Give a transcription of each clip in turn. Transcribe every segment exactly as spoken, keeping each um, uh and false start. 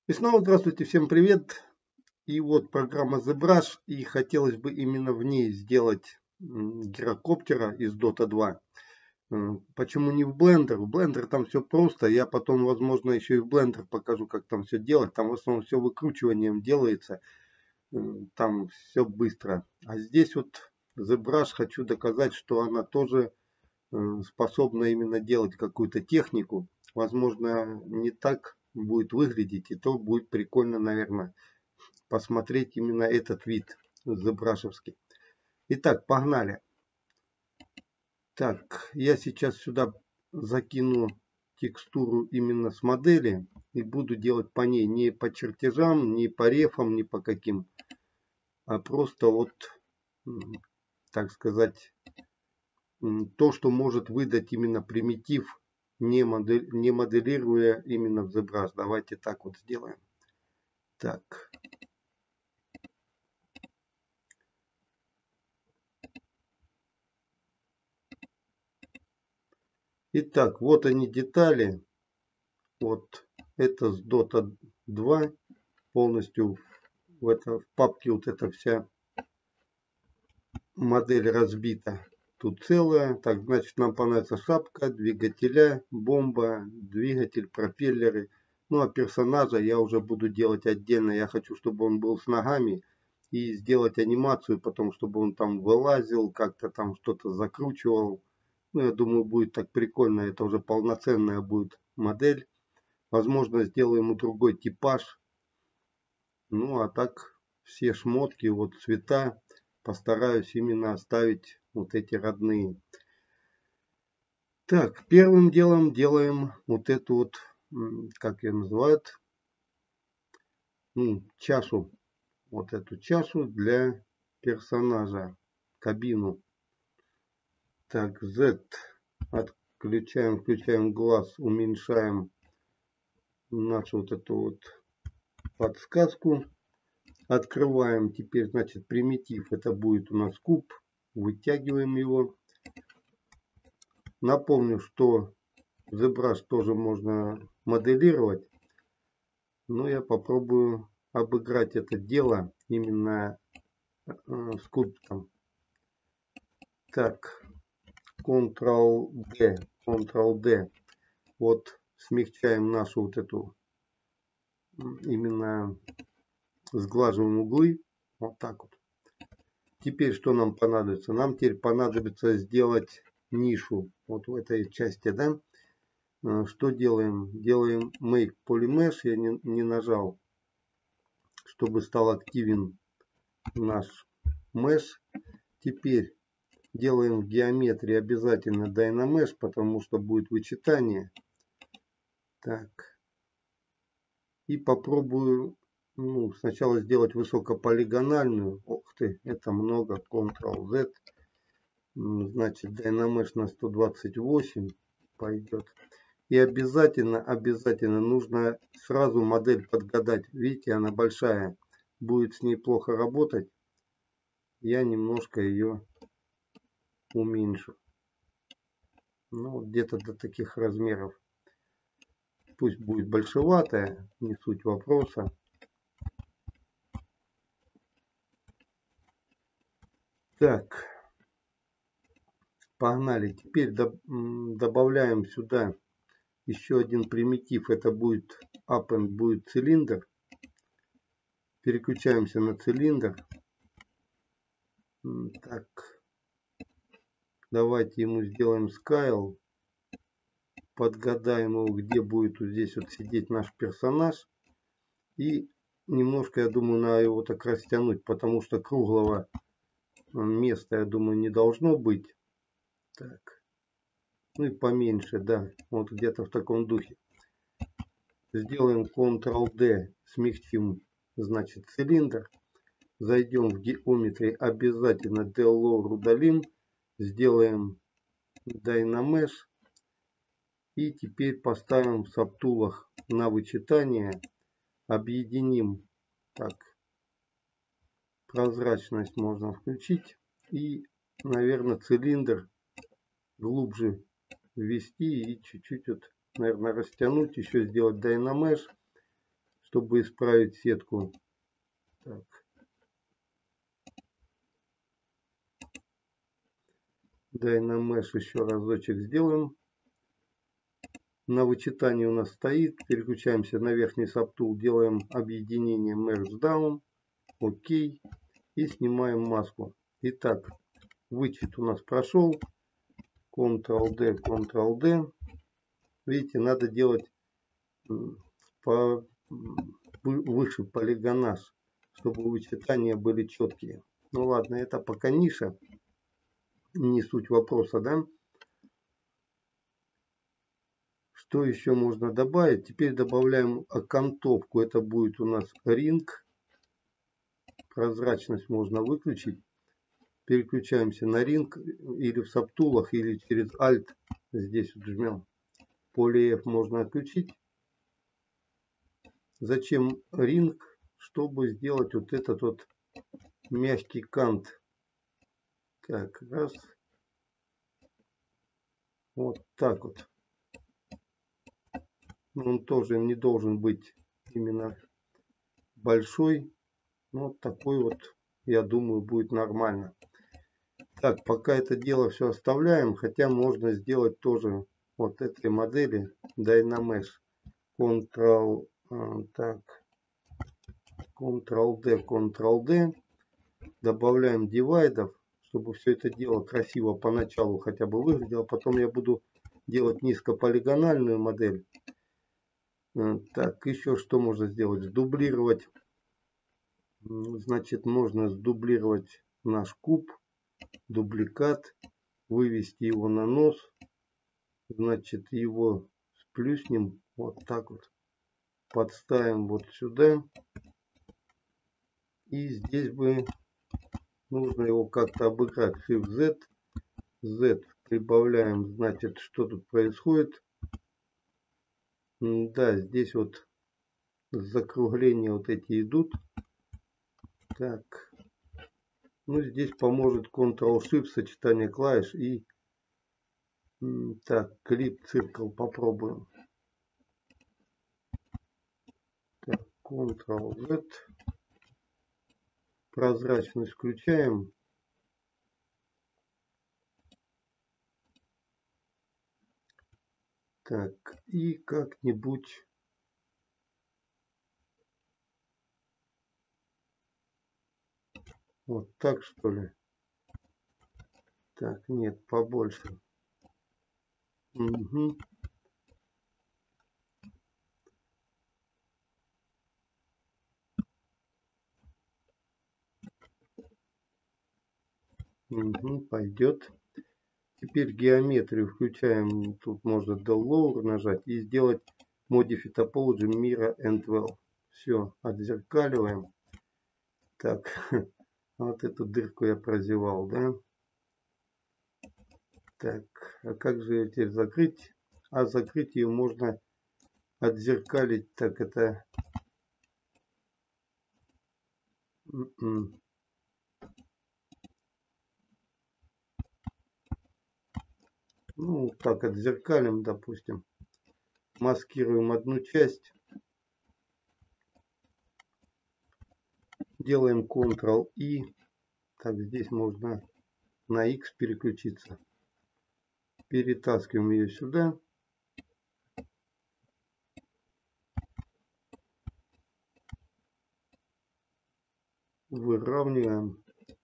И снова здравствуйте, всем привет. И вот программа ZBrush, и хотелось бы именно в ней сделать м, гирокоптера из Dota два. М, Почему не в Blender? В Blender там все просто. Я потом, возможно, еще и в Blender покажу, как там все делать. Там в основном все выкручиванием делается. М, Там все быстро. А здесь вот ZBrush хочу доказать, что она тоже э, способна именно делать какую-то технику. Возможно, не так будет выглядеть, и то будет прикольно, наверное, посмотреть именно этот вид зебрашевский. Итак, погнали. Так, я сейчас сюда закину текстуру именно с модели и буду делать по ней не по чертежам, не по рефам, не по каким, а просто вот, так сказать, то, что может выдать именно примитив, не, модель, не моделируя именно в ZBrush. Давайте так вот сделаем. Так. Итак, вот они детали. Вот это с Dota два полностью в, это, в папке вот эта вся модель разбита. Тут целая. Так, значит, нам понадобится шапка, двигателя, бомба, двигатель, пропеллеры. Ну, а персонажа я уже буду делать отдельно. Я хочу, чтобы он был с ногами. И сделать анимацию, потом, чтобы он там вылазил, как-то там что-то закручивал. Ну, я думаю, будет так прикольно. Это уже полноценная будет модель. Возможно, сделаю ему другой типаж. Ну, а так все шмотки, вот цвета постараюсь именно оставить вот эти родные. Так, первым делом делаем вот эту вот, как ее называют, ну, чашу. Вот эту чашу для персонажа, кабину. Так, Z. Отключаем, включаем глаз, уменьшаем нашу вот эту вот подсказку. Открываем теперь, значит, примитив. Это будет у нас куб. Вытягиваем его. Напомню, что ZBrush тоже можно моделировать. Но я попробую обыграть это дело именно э, скульптом. Так, Ctrl-D, Ctrl-D. Вот смягчаем нашу вот эту, именно сглаживаем углы. Вот так вот. Теперь что нам понадобится? Нам теперь понадобится сделать нишу. Вот в этой части, да? Что делаем? Делаем Make Polymesh. Я не, не нажал, чтобы стал активен наш Mesh. Теперь делаем в геометрии обязательно Dynamesh, потому что будет вычитание. Так. И попробую, ну, сначала сделать высокополигональную. Ух ты, это много. Ctrl-Z. Значит, Dynamesh на сто двадцать восемь пойдет. И обязательно, обязательно нужно сразу модель подгадать. Видите, она большая. Будет с ней плохо работать. Я немножко ее уменьшу. Ну, где-то до таких размеров. Пусть будет большеватая, не суть вопроса. Так, погнали. Теперь добавляем сюда еще один примитив. Это будет append, будет цилиндр. Переключаемся на цилиндр. Так, давайте ему сделаем scale. Подгадаем его, где будет вот здесь вот сидеть наш персонаж. И немножко, я думаю, надо его так растянуть, потому что круглого места, я думаю, не должно быть. Так. Ну и поменьше, да. Вот где-то в таком духе. Сделаем Ctrl-D, смягчим, значит, цилиндр. Зайдем в геометрии, обязательно Del-Lower удалим. Сделаем Dynamesh. И теперь поставим в сабтулах на вычитание. Объединим. Так. Прозрачность можно включить. И, наверное, цилиндр глубже ввести и чуть-чуть вот, наверное, растянуть. Еще сделать Dynamesh. чтобы исправить сетку. Так. Dynamesh еще разочек сделаем. На вычитании у нас стоит. Переключаемся на верхний сабтул. Делаем объединение Merge Down. Окей. И снимаем маску. Итак, вычет у нас прошел. контрол-D, контрол-D. Видите, надо делать по, выше полигонаж, чтобы вычитания были четкие. Ну ладно, это пока ниша. Не суть вопроса, да? Что еще можно добавить? Теперь добавляем окантовку. Это будет у нас ring. Прозрачность можно выключить. Переключаемся на ring или в сабтулах, или через Alt. Здесь вот жмем. Поле F можно отключить. Зачем ring? Чтобы сделать вот этот вот мягкий кант. Так, раз. Вот так вот. Он тоже не должен быть именно большой. Но вот такой вот, я думаю, будет нормально. Так, пока это дело все оставляем. Хотя можно сделать тоже вот этой модели Dynamesh. Ctrl, так, контрол-D, контрол-D. Добавляем дивайдов, чтобы все это дело красиво поначалу хотя бы выглядело. Потом я буду делать низкополигональную модель. Так, еще что можно сделать? Сдублировать. Значит, можно сдублировать наш куб. Дубликат. Вывести его на нос. Значит, его сплюснем. Вот так вот. Подставим вот сюда. И здесь бы нужно его как-то обыграть. Shift-Z. Z. Прибавляем. Значит, что тут происходит. Да, здесь вот закругления вот эти идут. Так. Ну, здесь поможет контрол-Shift, сочетание клавиш и... Так, клип циркл попробуем. Так, контрол-Z. Прозрачность включаем. Так, и как-нибудь... Вот так, что ли? Так, нет, побольше. Угу. Угу, пойдет. Теперь геометрию включаем. Тут можно del lower нажать и сделать Modify Topology Mirror and Well. Все, отзеркаливаем. Так, вот эту дырку я прозевал, да? Так, а как же ее теперь закрыть? А закрыть ее можно отзеркалить. Так, это... Ну, так, отзеркалим, допустим. Маскируем одну часть. Делаем контрол-И. Так, здесь можно на X переключиться. Перетаскиваем ее сюда. Выравниваем.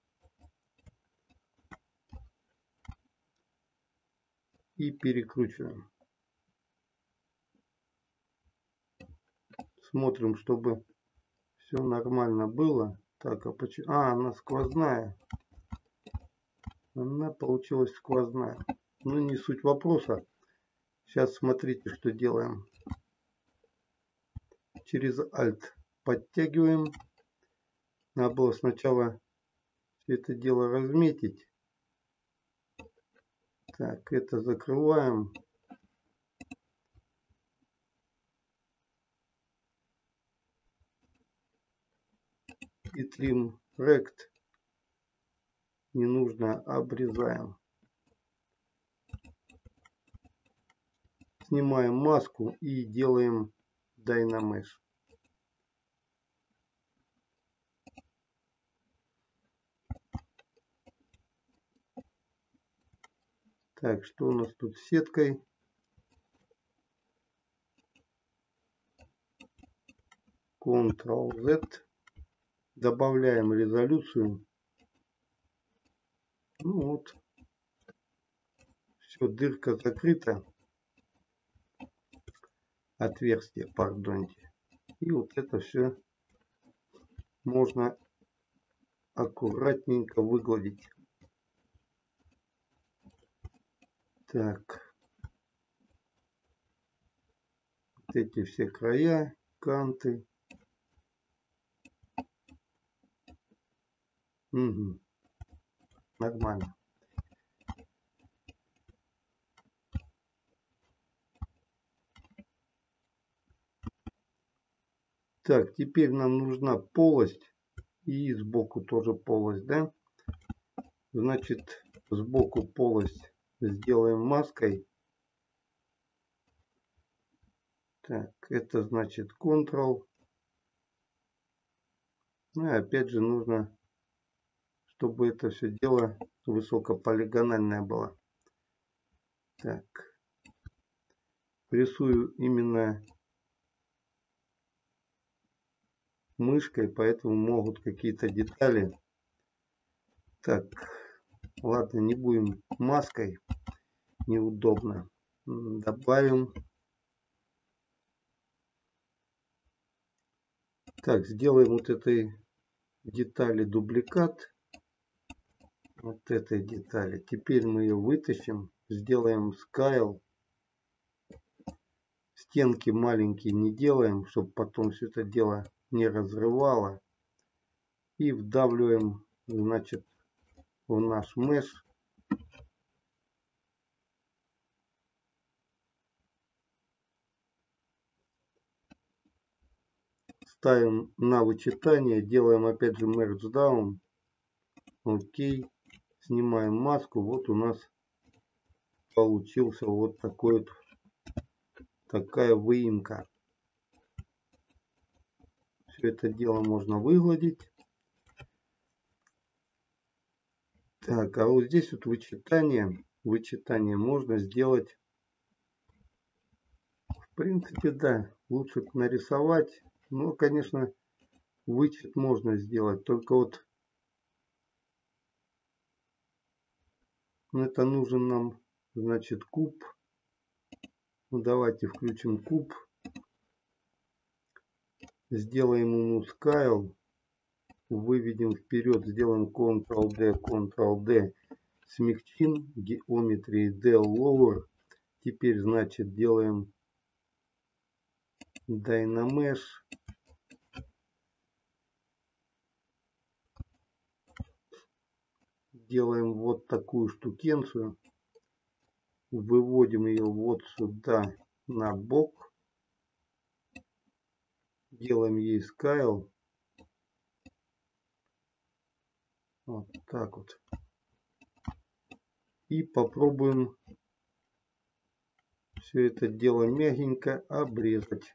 И перекручиваем. Смотрим, чтобы все нормально было. Так, а почему? А, она сквозная. Она получилась сквозная. Ну, не суть вопроса. Сейчас смотрите, что делаем. Через Alt подтягиваем. Надо было сначала все это дело разметить. Так, это закрываем. И Trim Rect не нужно, обрезаем. Снимаем маску и делаем Dynamesh. Так, что у нас тут с сеткой? контрол зет. Добавляем резолюцию. Ну вот. Все, дырка закрыта. Отверстие, пардоньте. И вот это все можно аккуратненько выгладить. Так. Вот эти все края, канты. Угу. Нормально. Так, теперь нам нужна полость. И сбоку тоже полость, да? Значит, сбоку полость сделаем маской. Так, это значит Ctrl. Ну и опять же нужно, чтобы это все дело высокополигональное было. Так. Рисую именно мышкой, поэтому могут какие-то детали. Так, ладно, не будем маской. Неудобно. Добавим. Так, сделаем вот этой детали дубликат. Вот этой детали. Теперь мы ее вытащим. Сделаем scale. Стенки маленькие не делаем, чтобы потом все это дело не разрывало. И вдавливаем, значит, в наш mesh. Ставим на вычитание, делаем опять же merge down. Окей. Снимаем маску. Вот у нас получился вот такой вот, такая выемка. Все это дело можно выгладить. Так, а вот здесь вот вычитание. Вычитание можно сделать. В принципе, да, лучше нарисовать. Но, конечно, вычет можно сделать. Только вот это нужен нам, значит, куб. Ну, давайте включим куб. Сделаем ему scale. Выведем вперед. Сделаем Ctrl-D, Ctrl-D. Смягчим геометрии D lower. Теперь, значит, делаем Dynamesh. Делаем вот такую штукенцию. Выводим ее вот сюда на бок. Делаем ей scale. Вот так вот. И попробуем все это дело мягенько обрезать.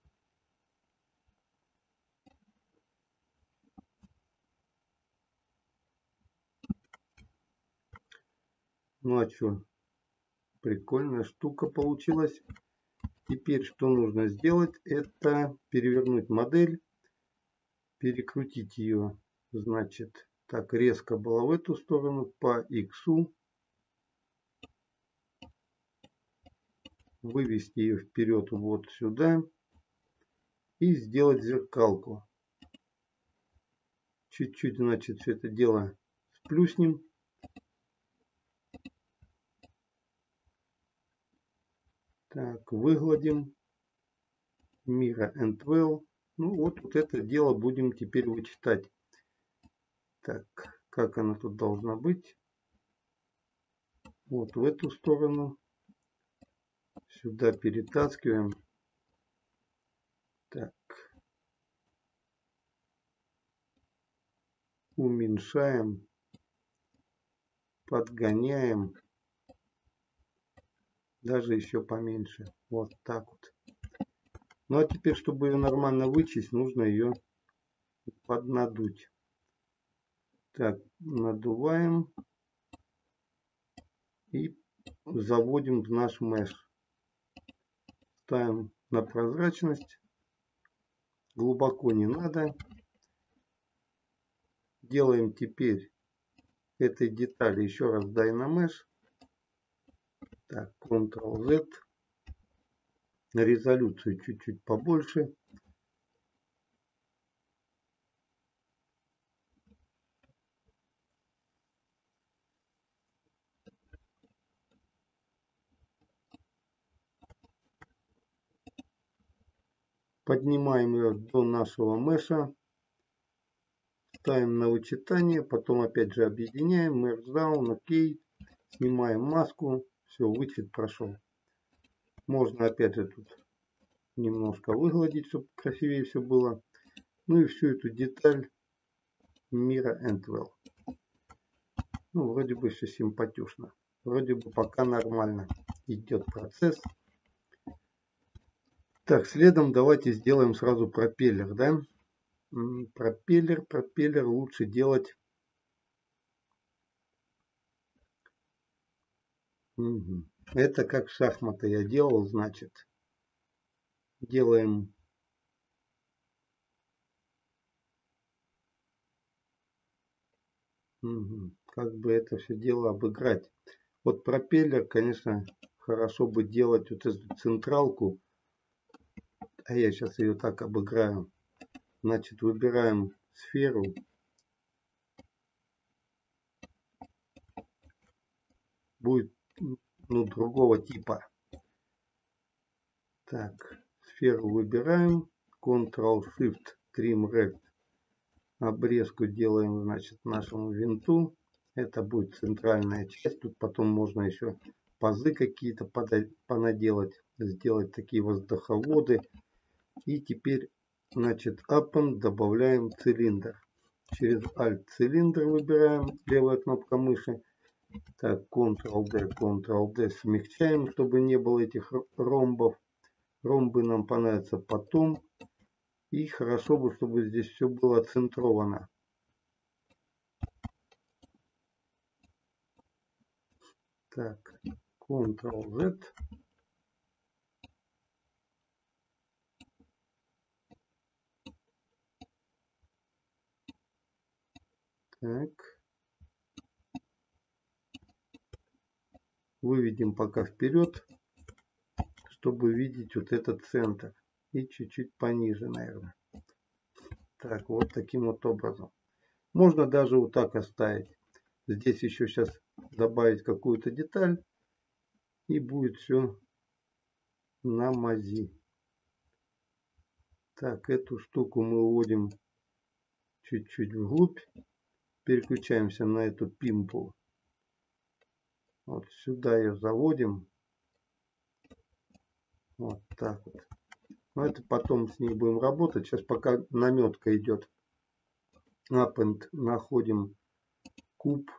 Ну а что? Прикольная штука получилась. Теперь что нужно сделать? Это перевернуть модель. Перекрутить ее. Значит, так резко было в эту сторону. По X. Вывести ее вперед вот сюда. И сделать зеркалку. Чуть-чуть, значит, все это дело сплюснем. Так, выгладим. Mira and Well. Ну вот, вот это дело будем теперь вычитать. Так, как она тут должна быть? Вот в эту сторону. Сюда перетаскиваем. Так. Уменьшаем. Подгоняем. Даже еще поменьше. Вот так вот. Ну а теперь, чтобы ее нормально вычесть, нужно ее поднадуть. Так, надуваем. И заводим в наш mesh. Ставим на прозрачность. Глубоко не надо. Делаем теперь этой детали еще раз Dynamesh. Так, контрол зет. Резолюцию чуть-чуть побольше. Поднимаем ее до нашего меша. Ставим на вычитание. Потом опять же объединяем. Merge down. Окей. Снимаем маску. Все, вычет прошел. Можно опять же тут немножко выгладить, чтобы красивее все было. Ну и всю эту деталь Mira and Well. Ну, вроде бы все симпатично. Вроде бы пока нормально идет процесс. Так, следом давайте сделаем сразу пропеллер, да? Пропеллер, пропеллер лучше делать. Угу. Это как шахматы я делал, значит. Делаем угу. Как бы это все дело обыграть. Вот пропеллер, конечно, хорошо бы делать вот эту централку. А я сейчас ее так обыграю. Значит, выбираем сферу. Будет ну, другого типа. Так, сферу выбираем. контрол-шифт, Trim-Rect. Обрезку делаем, значит, нашему винту. Это будет центральная часть. Тут потом можно еще пазы какие-то понаделать. Сделать такие воздуховоды. И теперь, значит, Append добавляем цилиндр. Через Alt цилиндр выбираем. Левая кнопка мыши. Так, контрол-D, контрол-D смягчаем, чтобы не было этих ромбов. Ромбы нам понадобятся потом. И хорошо бы, чтобы здесь все было центровано. Так, контрол-Z. Так. Выведем пока вперед, чтобы видеть вот этот центр. И чуть-чуть пониже, наверное. Так, вот таким вот образом. Можно даже вот так оставить. Здесь еще сейчас добавить какую-то деталь. И будет все на мази. Так, эту штуку мы уводим чуть-чуть вглубь. Переключаемся на эту пимпу. Вот сюда ее заводим. Вот так вот. Но это потом с ней будем работать. Сейчас пока наметка идет. Append, находим куб.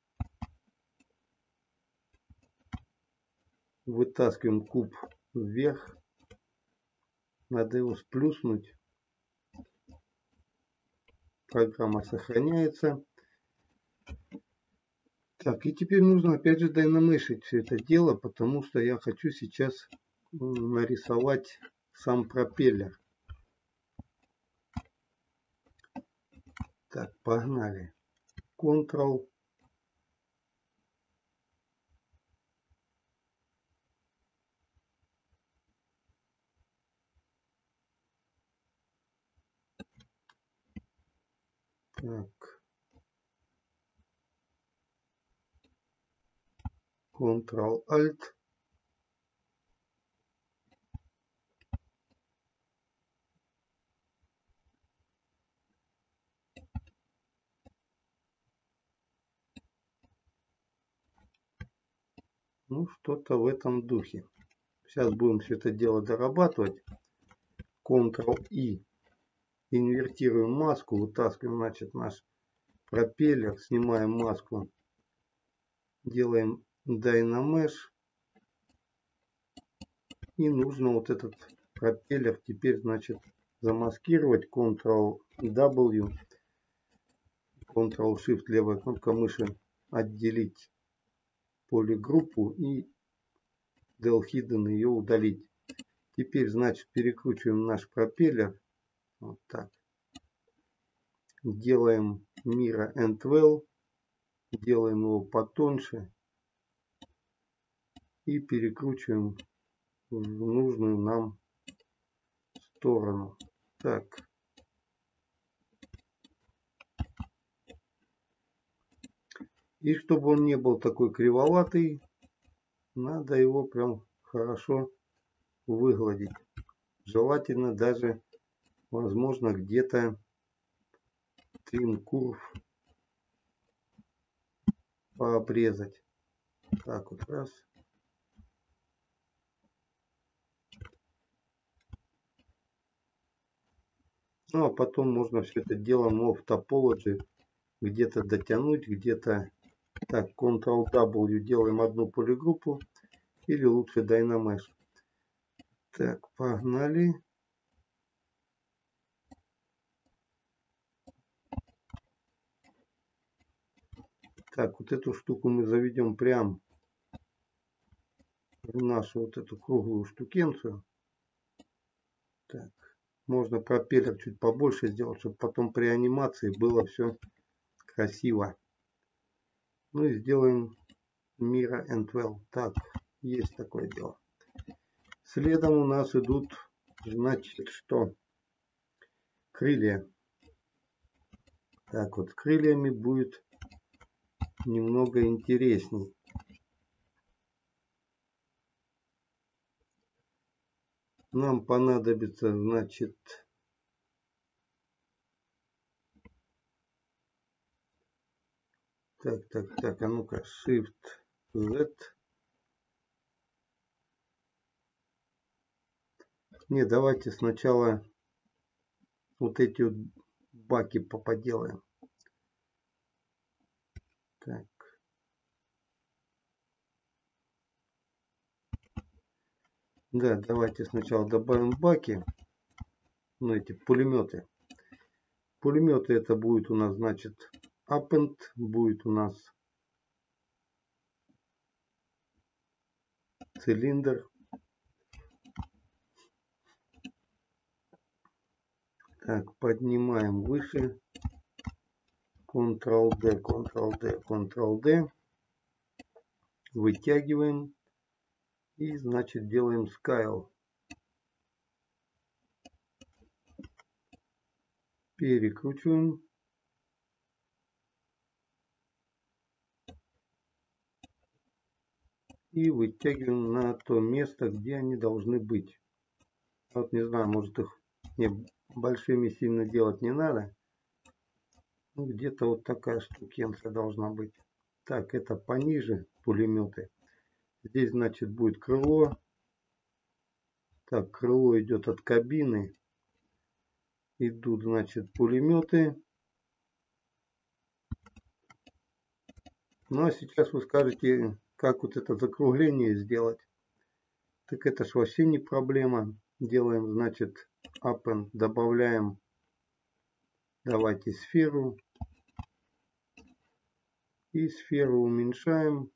Вытаскиваем куб вверх. Надо его сплюснуть. Программа сохраняется. Так, и теперь нужно опять же дайнамешить все это дело, потому что я хочу сейчас нарисовать сам пропеллер. Так, погнали. Ctrl. Так. Ctrl-Alt. Ну, что-то в этом духе. Сейчас будем все это дело дорабатывать. Ctrl-I. Инвертируем маску. Вытаскиваем, значит, наш пропеллер. Снимаем маску. Делаем Dynamesh. И нужно вот этот пропеллер теперь, значит, замаскировать. Ctrl-W. Ctrl-Shift, левая кнопка мыши. Отделить полигруппу и del hidden, ее удалить. Теперь, значит, перекручиваем наш пропеллер. Вот так. Делаем Mira and Well. Делаем его потоньше. И перекручиваем в нужную нам сторону. Так. И чтобы он не был такой кривоватый, надо его прям хорошо выгладить. Желательно даже, возможно, где-то trim curve пообрезать. Так вот, раз. Ну, а потом можно все это дело в Topology где-то дотянуть, где-то... Так, Ctrl-W делаем одну полигруппу. Или лучше Dynamesh. Так, погнали. Так, вот эту штуку мы заведем прям в нашу вот эту круглую штукенцию. Так, можно пропеллер чуть побольше сделать, чтобы потом при анимации было все красиво. Ну и сделаем Mira and Well. Так, есть такое дело. Следом у нас идут, значит, что? Крылья. Так вот, с крыльями будет немного интересней. Нам понадобится, значит, так, так, так, а ну-ка, Shift-Z. Не, давайте сначала вот эти вот баки поподелаем. Так. Да, давайте сначала добавим баки. Ну, эти пулеметы. Пулеметы это будет у нас, значит, append, будет у нас цилиндр. Так, поднимаем выше. Ctrl-D, Ctrl-D, Ctrl-D. Вытягиваем. И, значит, делаем Scale. Перекручиваем. И вытягиваем на то место, где они должны быть. Вот не знаю, может их не, большими сильно делать не надо. Ну, где-то вот такая штукенция должна быть. Так, это пониже пулеметы. Здесь, значит, будет крыло. Так, крыло идет от кабины. Идут, значит, пулеметы. Ну, а сейчас вы скажете, как вот это закругление сделать. Так это ж вообще не проблема. Делаем, значит, append, добавляем, давайте сферу. И сферу уменьшаем.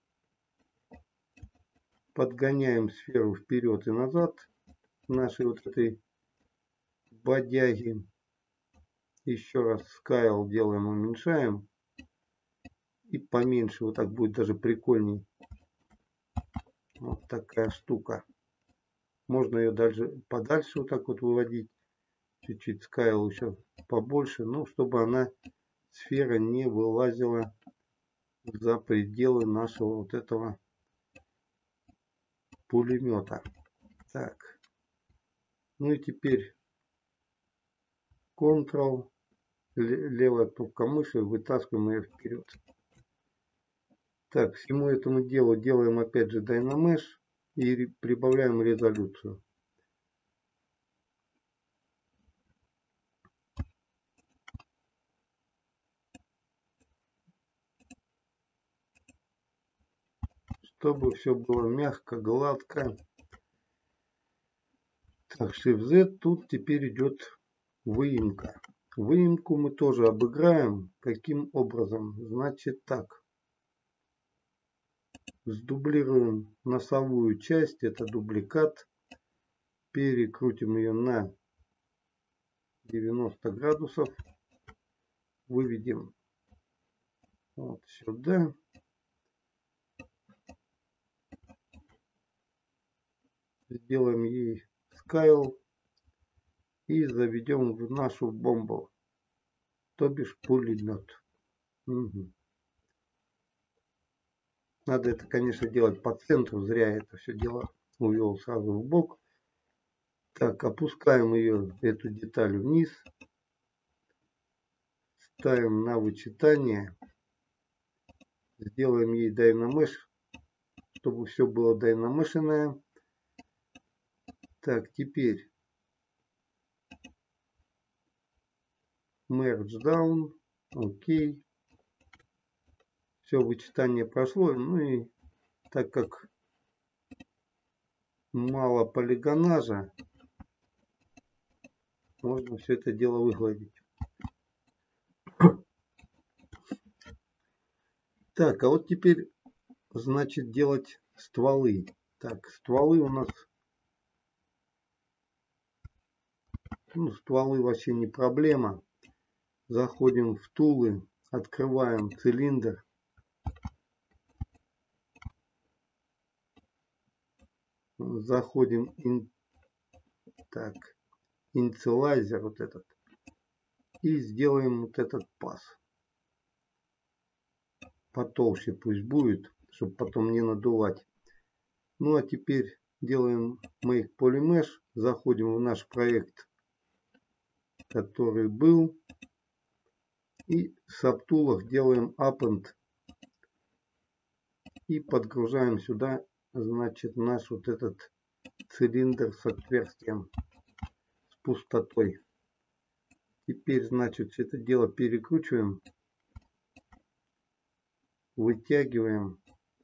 Подгоняем сферу вперед и назад. Нашей вот этой бодяги. Еще раз Scale делаем, уменьшаем. И поменьше, вот так будет даже прикольней. Вот такая штука. Можно ее даже подальше вот так вот выводить. Чуть-чуть Scale еще побольше. Ну, чтобы она, сфера, не вылазила за пределы нашего вот этого пулемета. Так. Ну и теперь Ctrl, левая кнопка мыши, вытаскиваем ее вперед. Так, всему этому делу делаем опять же Dynamesh и прибавляем резолюцию. Чтобы все было мягко, гладко. Так, Shift-Z, тут теперь идет выемка. Выемку мы тоже обыграем. Каким образом? Значит так. Сдублируем носовую часть, это дубликат. Перекрутим ее на девяносто градусов. Выведем вот сюда. Сделаем ей скайл. И заведем в нашу бомбу. То бишь пулемет. Угу. Надо это, конечно, делать по центру. Зря это все дело увел сразу в бок. Так, опускаем ее, эту деталь вниз. Ставим на вычитание. Сделаем ей Dynamech, чтобы все было дайнамешенное. Так, теперь Merge Down. Окей. Все, вычитание прошло. Ну и так как мало полигонажа, можно все это дело выгладить. Так, а вот теперь, значит, делать стволы. Так, стволы у нас... Ну, стволы вообще не проблема. Заходим в тулы, открываем цилиндр. Заходим in, так, инициалайзер вот этот. И сделаем вот этот паз. Потолще пусть будет, чтобы потом не надувать. Ну а теперь делаем Make Polymesh. Заходим в наш проект, который был. И в сабтулах делаем Append. И подгружаем сюда, значит, наш вот этот цилиндр с отверстием, с пустотой. Теперь, значит, все это дело перекручиваем. Вытягиваем.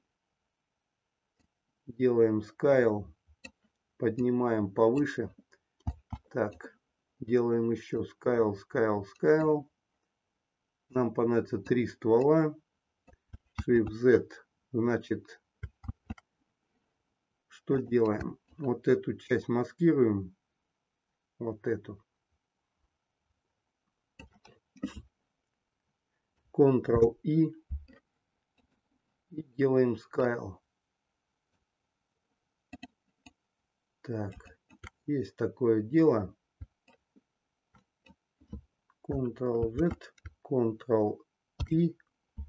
Делаем скайл. Поднимаем повыше. Так, делаем еще скайл, скайл, скайл. Нам понадобится три ствола. Shift Z. Значит, что делаем? Вот эту часть маскируем. Вот эту. контрол-И. И делаем скайл. Так, есть такое дело. контрол-Z, контрол-И.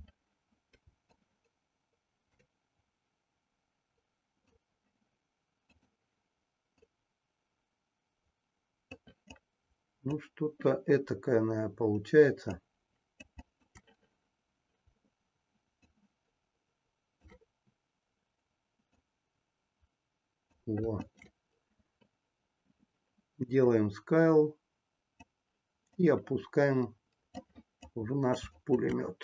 Ну, что-то этакое, наверное, получается. Вот. Делаем скайл и опускаем в наш пулемет.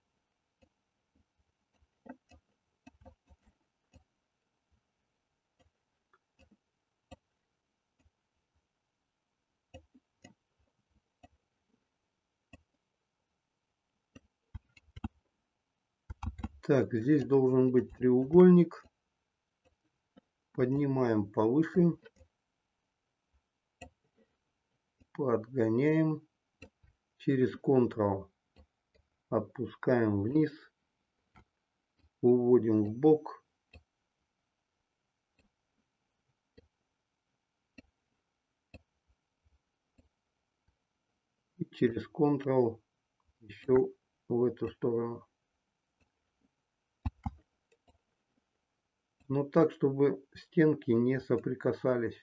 Так, здесь должен быть треугольник. Поднимаем повыше. Подгоняем. Через Ctrl опускаем вниз. Уводим в бок. И через Ctrl еще в эту сторону. Но так, чтобы стенки не соприкасались.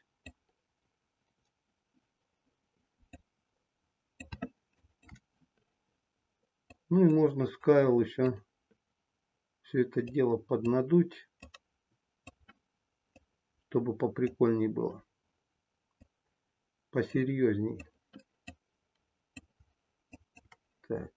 Ну и можно скайл еще все это дело поднадуть, чтобы поприкольней было. Посерьезней. Так.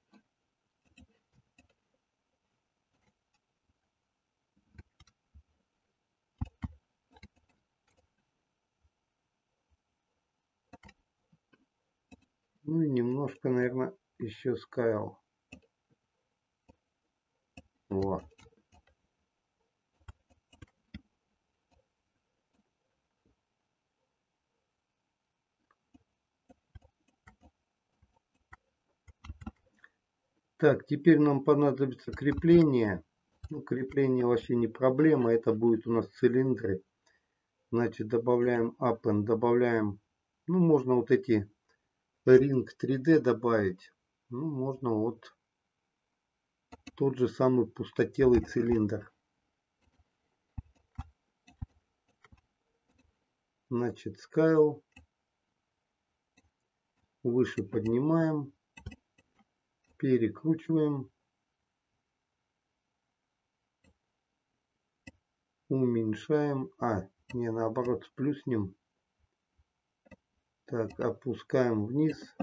Ну и немножко, наверное, еще скайл. Вот. Так, теперь нам понадобится крепление. Ну, крепление вообще не проблема. Это будет у нас цилиндры. Значит, добавляем append, добавляем, ну, можно вот эти ring три дэ добавить. Ну, можно вот тот же самый пустотелый цилиндр. Значит, scale. Выше поднимаем. Перекручиваем. Уменьшаем. А, не, наоборот, сплюснем. Так, опускаем вниз.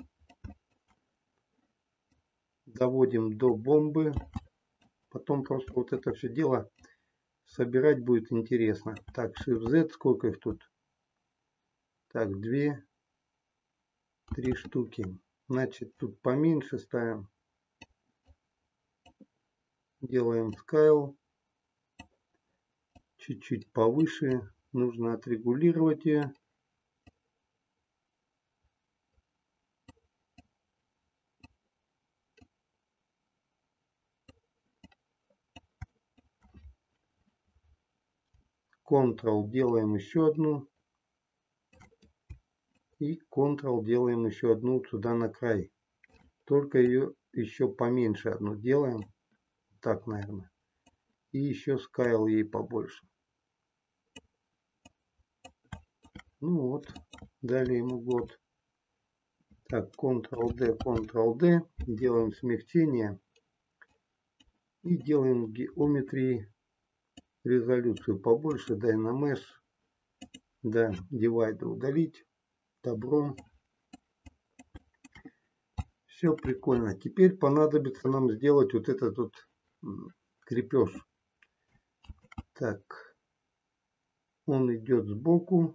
Доводим до бомбы. Потом просто вот это все дело собирать будет интересно. Так, Shift-Z, сколько их тут? Так, две, три штуки. Значит, тут поменьше ставим. Делаем scale. Чуть-чуть повыше. Нужно отрегулировать ее. Ctrl делаем еще одну. И Ctrl делаем еще одну сюда на край. Только ее еще поменьше одну делаем. Так, наверное. И еще scale ей побольше. Ну вот. Дали ему год. Так, Ctrl-D, Ctrl-D. Делаем смягчение. И делаем геометрии резолюцию побольше. Dynamics. Да, Divide удалить. Добро. Все прикольно. Теперь понадобится нам сделать вот этот вот крепеж. Так. Он идет сбоку.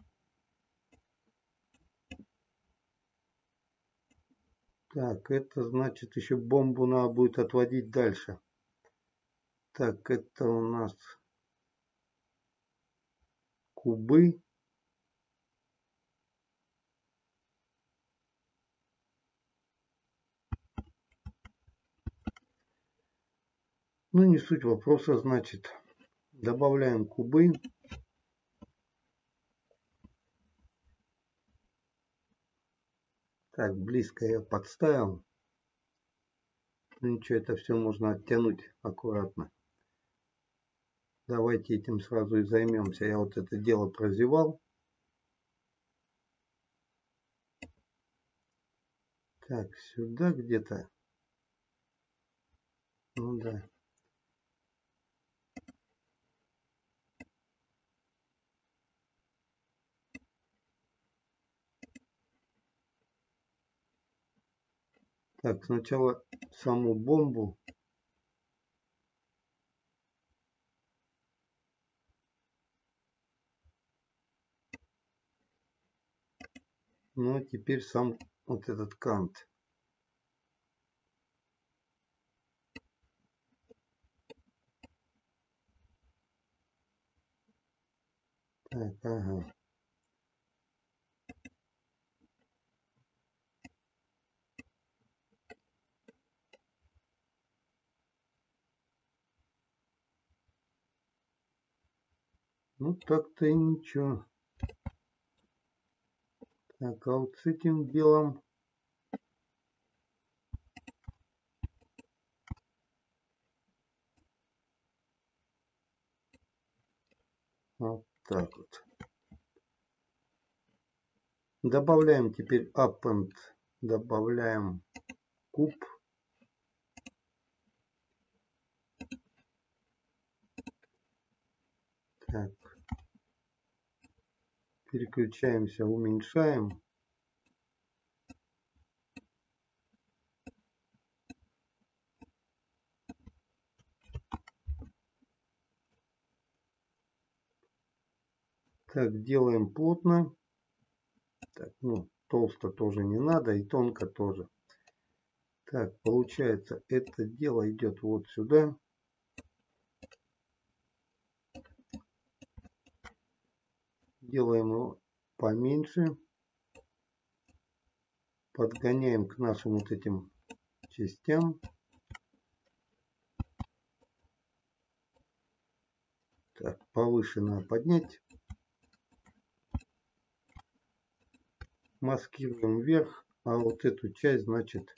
Так, это значит еще бомбу надо будет отводить дальше. Так, это у нас кубы. Ну, не суть вопроса, значит, добавляем кубы. Так, близко я подставил. Ну ничего, это все можно оттянуть аккуратно. Давайте этим сразу и займемся. Я вот это дело прозевал. Так, сюда где-то. Ну да. Так, сначала саму бомбу. Ну а теперь сам вот этот кант. Так, ага. Ну так-то и ничего. Так, а вот с этим делом. Вот так вот. Добавляем теперь append. Добавляем куб. Так. Переключаемся, уменьшаем. Так, делаем плотно. Так, ну, толсто тоже не надо и тонко тоже. Так, получается, это дело идет вот сюда. Делаем его поменьше. Подгоняем к нашим вот этим частям. Так, повыше надо поднять. Маскируем вверх, а вот эту часть, значит,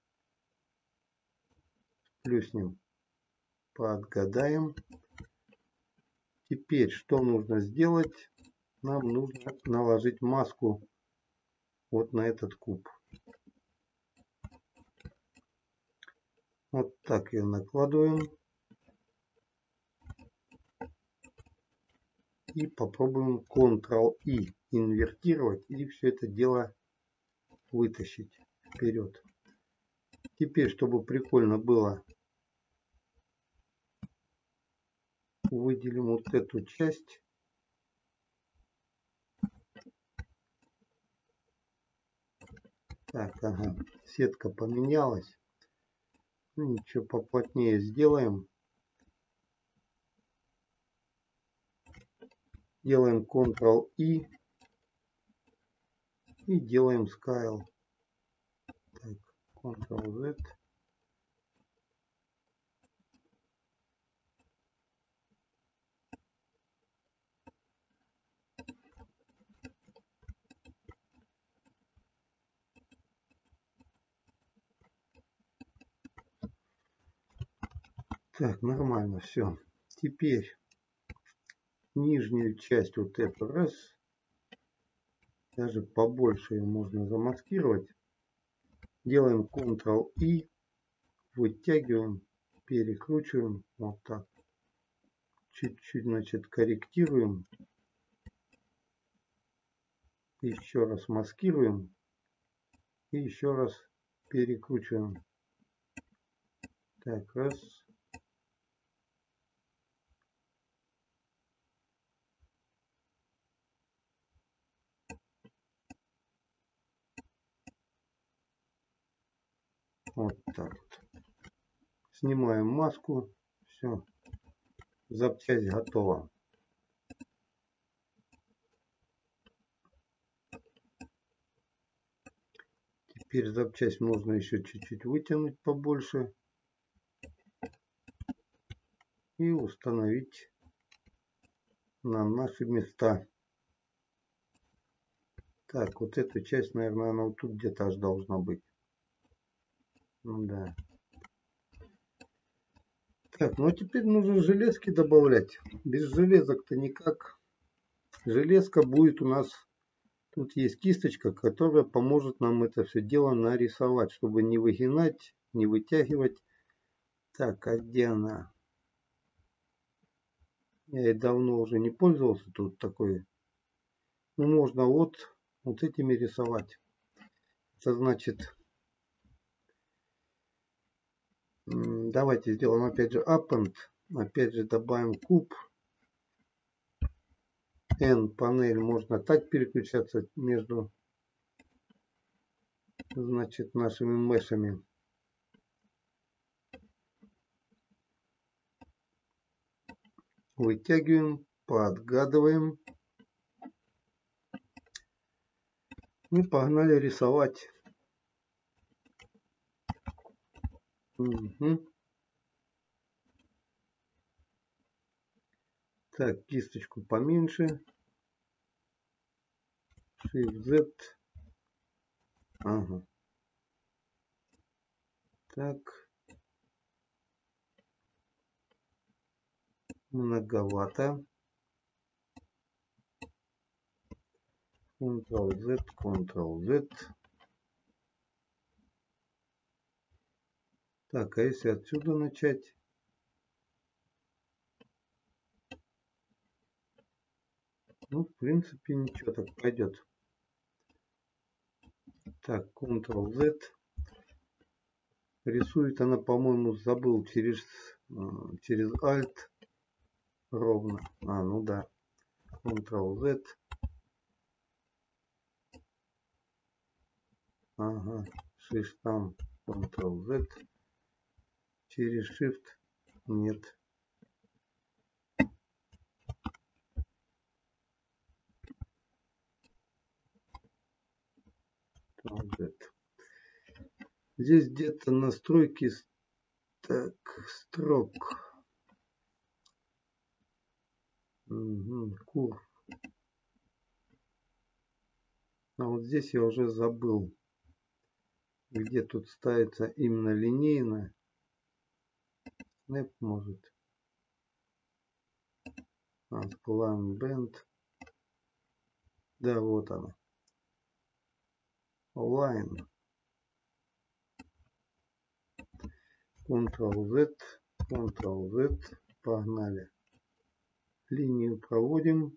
плюснем. Подгадаем. Теперь что нужно сделать? Нам нужно наложить маску вот на этот куб. Вот так ее накладываем. И попробуем контрол-И инвертировать и все это дело вытащить вперед. Теперь, чтобы прикольно было, выделим вот эту часть. Так, ага, сетка поменялась. Ну, ничего, поплотнее сделаем. Делаем контрол-И и делаем Scale. Так, контрол-Z. Так, нормально все. Теперь нижнюю часть вот эту раз. Даже побольше ее можно замаскировать. Делаем контрол-И. Вытягиваем, перекручиваем. Вот так. Чуть-чуть, значит, корректируем. Еще раз маскируем. И еще раз перекручиваем. Так, раз. Вот так вот. Снимаем маску. Все. Запчасть готова. Теперь запчасть можно еще чуть-чуть вытянуть побольше. И установить на наши места. Так, вот эта часть, наверное, она вот тут где-то аж должна быть. Ну да. Так, ну а теперь нужно железки добавлять. Без железок-то никак. Железка будет у нас. Тут есть кисточка, которая поможет нам это все дело нарисовать, чтобы не выгинать, не вытягивать. Так, а где она? Я ей давно уже не пользовался. Тут такой. Ну, можно вот, вот этими рисовать. Это значит, давайте сделаем опять же append. Опять же добавим куб. N панель можно так переключаться между, значит, нашими мешами. Вытягиваем, подгадываем. И погнали рисовать. Угу. Так, кисточку поменьше. Shift-Z. Ага. Так. Многовато. контрол-Z, контрол-Z. Так, а если отсюда начать? Ну, в принципе, ничего, так пойдет. Так, контрол-Z. Рисует она, по-моему, забыл через, через Alt ровно. А, ну да. контрол-Z. Ага. Shift-там. контрол-Z. Через Shift. Нет. контрол-Z. Здесь где-то настройки, так, строк. Угу, кур. А вот здесь я уже забыл, где тут ставится именно линейно. Snap может. Plan Band. Да, вот она. Line. Ctrl-Z. Ctrl-Z. Погнали. Линию проводим.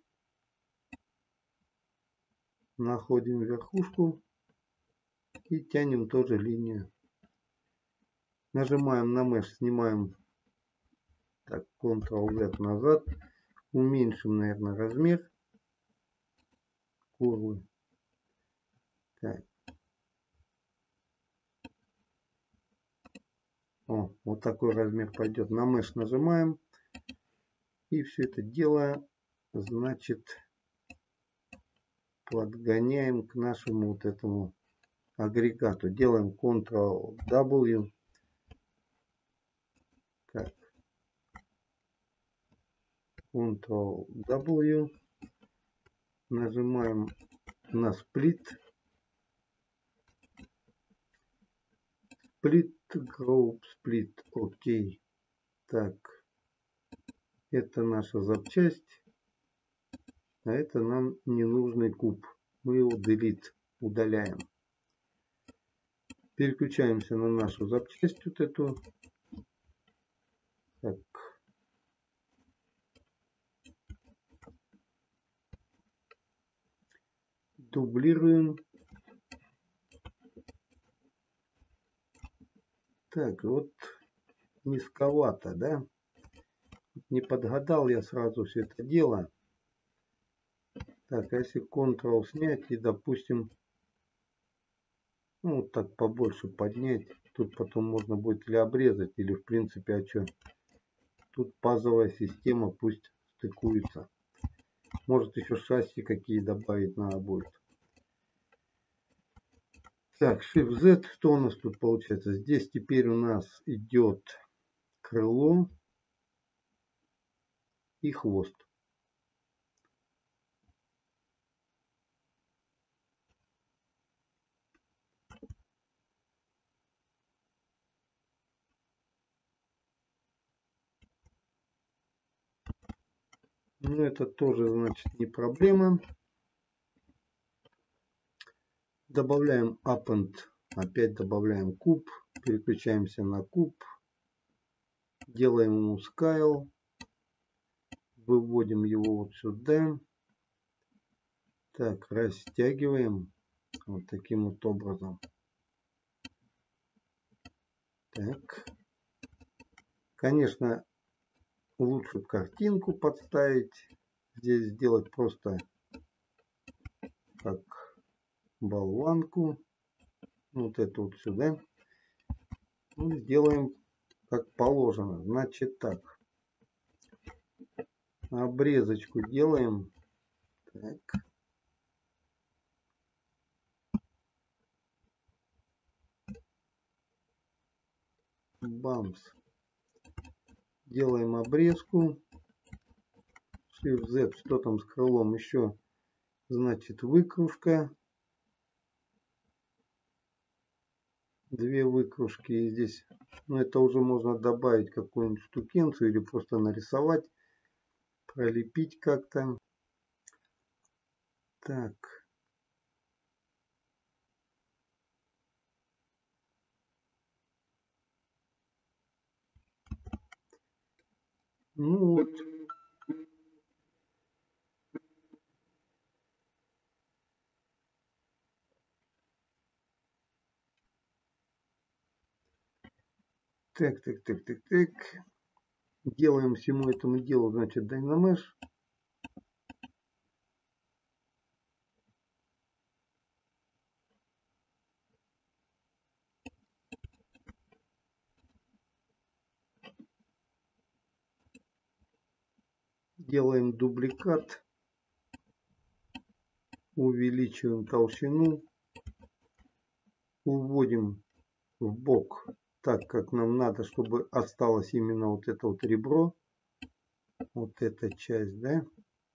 Находим верхушку. И тянем тоже линию. Нажимаем на Mesh. Снимаем. Так, Ctrl-Z назад. Уменьшим, наверное, размер курвы. Так. О, вот такой размер пойдет. На Mesh нажимаем. И все это дело, значит, подгоняем к нашему вот этому агрегату. Делаем Ctrl-W. Так. Ctrl-W. Нажимаем на Split. Split Group Split. Окей. Так. Это наша запчасть. А это нам ненужный куб. Мы его delete удаляем. Переключаемся на нашу запчасть вот эту. Так. Дублируем. Так, вот низковато, да? Не подгадал я сразу все это дело. Так, а если Ctrl снять и, допустим, ну, вот так побольше поднять, тут потом можно будет или обрезать, или в принципе, а что? Тут пазовая система пусть стыкуется. Может еще шасси какие добавить надо будет. Так, Shift-Z, что у нас тут получается? Здесь теперь у нас идет крыло и хвост. Ну, это тоже, значит, не проблема. Добавляем append. Опять добавляем куб. Переключаемся на куб. Делаем ему scale. Выводим его вот сюда. Так, растягиваем. Вот таким вот образом. Так. Конечно, лучше картинку подставить. Здесь сделать просто как болванку. Вот это вот сюда. И сделаем как положено. Значит так. Обрезочку делаем. Так. Бамс. Делаем обрезку. Shift-Z. Что там с крылом еще? Значит, выкружка. Две выкружки. И здесь, ну, это уже можно добавить какую-нибудь штукенцию или просто нарисовать. Пролепить как-то. Так. Ну вот. Так, так, так, так, так. Делаем всему этому делу, значит, Dynamesh. Делаем дубликат. Увеличиваем толщину. Уводим в бок так, как нам надо, чтобы осталось именно вот это вот ребро. вот эта часть, да.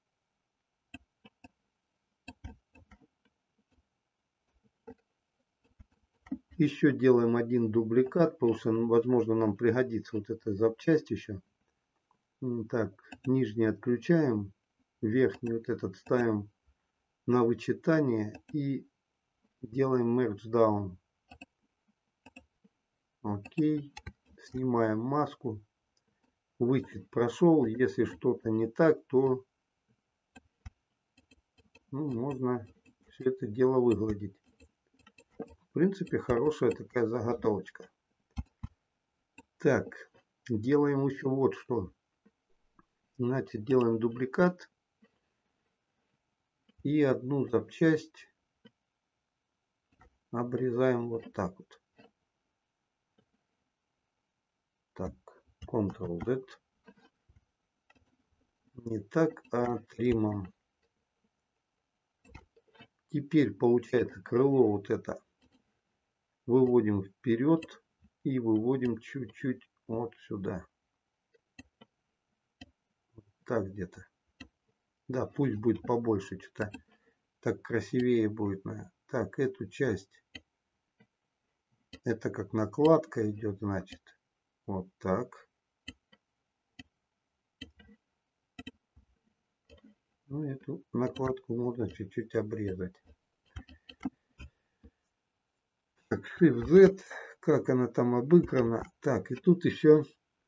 Еще делаем один дубликат, потому что, возможно, нам пригодится вот эта запчасть еще. Так, нижний отключаем, верхний вот этот ставим на вычитание и делаем merge down. Окей, снимаем маску. Вычет прошел, если что-то не так, то ну, можно все это дело выгладить. В принципе, хорошая такая заготовочка. Так, делаем еще вот что. Значит, делаем дубликат и одну запчасть обрезаем вот так вот. Так, контрол зет. Не так, а тримом. Теперь получается крыло вот это выводим вперед и выводим чуть-чуть вот сюда. Так где-то. Да, пусть будет побольше, что-то так красивее будет. Так, эту часть. Это как накладка идет, значит. Вот так. Ну, эту накладку можно чуть-чуть обрезать. Так, Shift Z, как она там обыграна. Так, и тут еще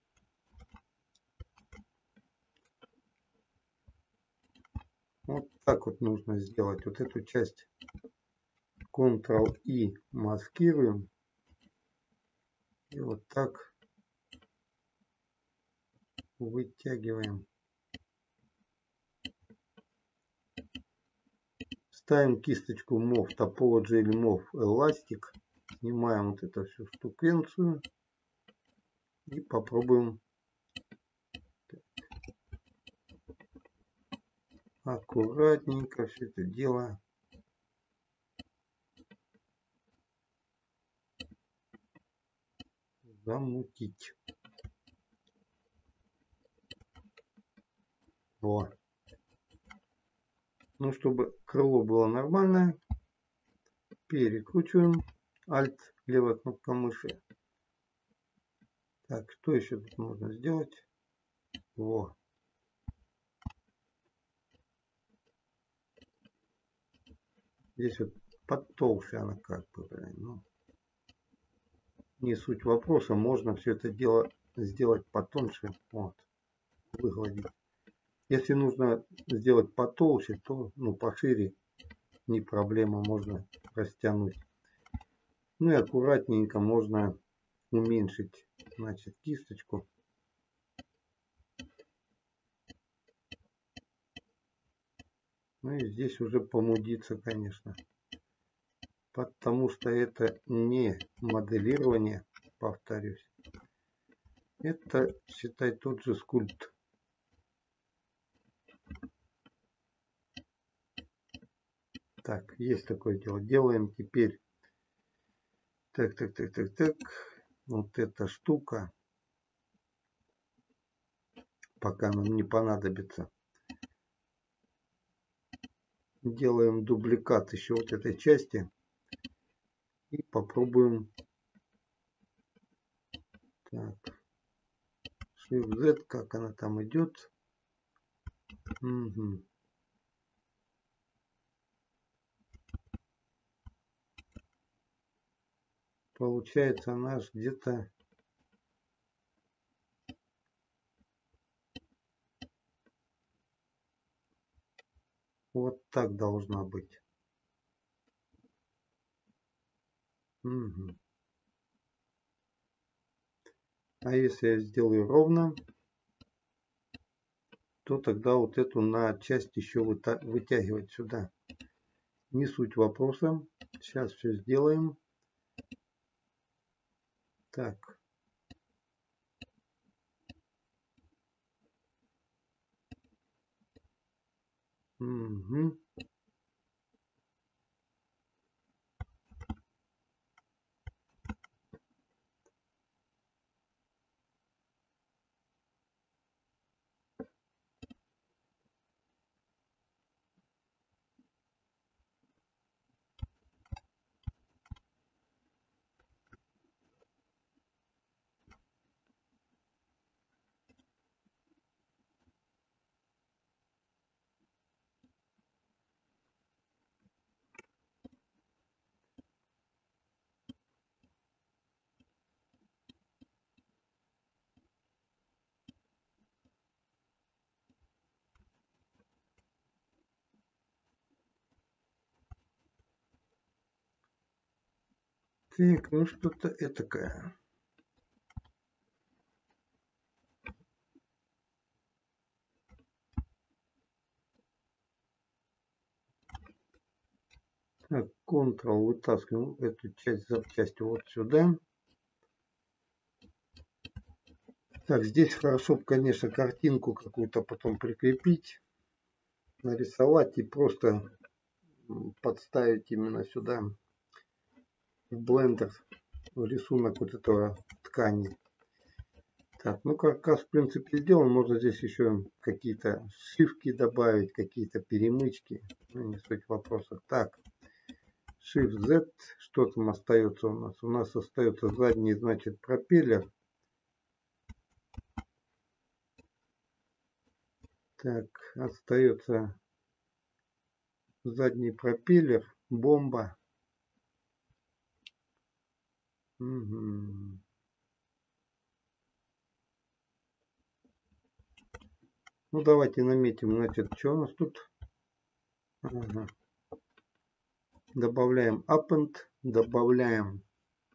вот так вот нужно сделать. Вот эту часть контрол и маскируем. И вот так вытягиваем. Ставим кисточку мов Topology или мов Elastic. Снимаем вот эту всю штукенцию. И попробуем аккуратненько все это дело замутить. Вот. Ну, чтобы крыло было нормальное, перекручиваем. Alt, левая кнопка мыши. Так, что еще тут можно сделать? Во. Здесь вот подтолще она как бы, блин, ну. Не суть вопроса, можно все это дело сделать потоньше. Вот. Выгладить. Если нужно сделать потолще, то ну пошире, не проблема, можно растянуть. Ну и аккуратненько можно уменьшить, значит, кисточку. Ну и здесь уже помудиться, конечно. Потому что это не моделирование, повторюсь. Это, считай, тот же скульпт. Так, есть такое дело. Делаем теперь. Так, так, так, так, так. Вот эта штука. Пока нам не понадобится. Делаем дубликат еще вот этой части. И попробуем. Так. Shift Z, как она там идет. Угу. Получается наш где-то вот так должна быть. Угу. А если я сделаю ровно, то тогда вот эту на часть еще вытягивать сюда. Не суть вопроса. Сейчас все сделаем. Так. Угу. Так, ну что-то этакое. Так, Ctrl вытаскиваем эту часть запчасти вот сюда. Так, здесь хорошо, конечно, картинку какую-то потом прикрепить, нарисовать и просто подставить именно сюда в блендер рисунок вот этого ткани. Так, ну каркас в принципе сделан, можно здесь еще какие-то шивки добавить, какие-то перемычки, ну, не суть вопроса. Так, Shift Z, что там остается у нас? У нас остается задний, значит, пропеллер. Так, остается задний пропеллер, бомба. Угу. Ну давайте наметим, значит, что у нас тут? Ага. Добавляем append, добавляем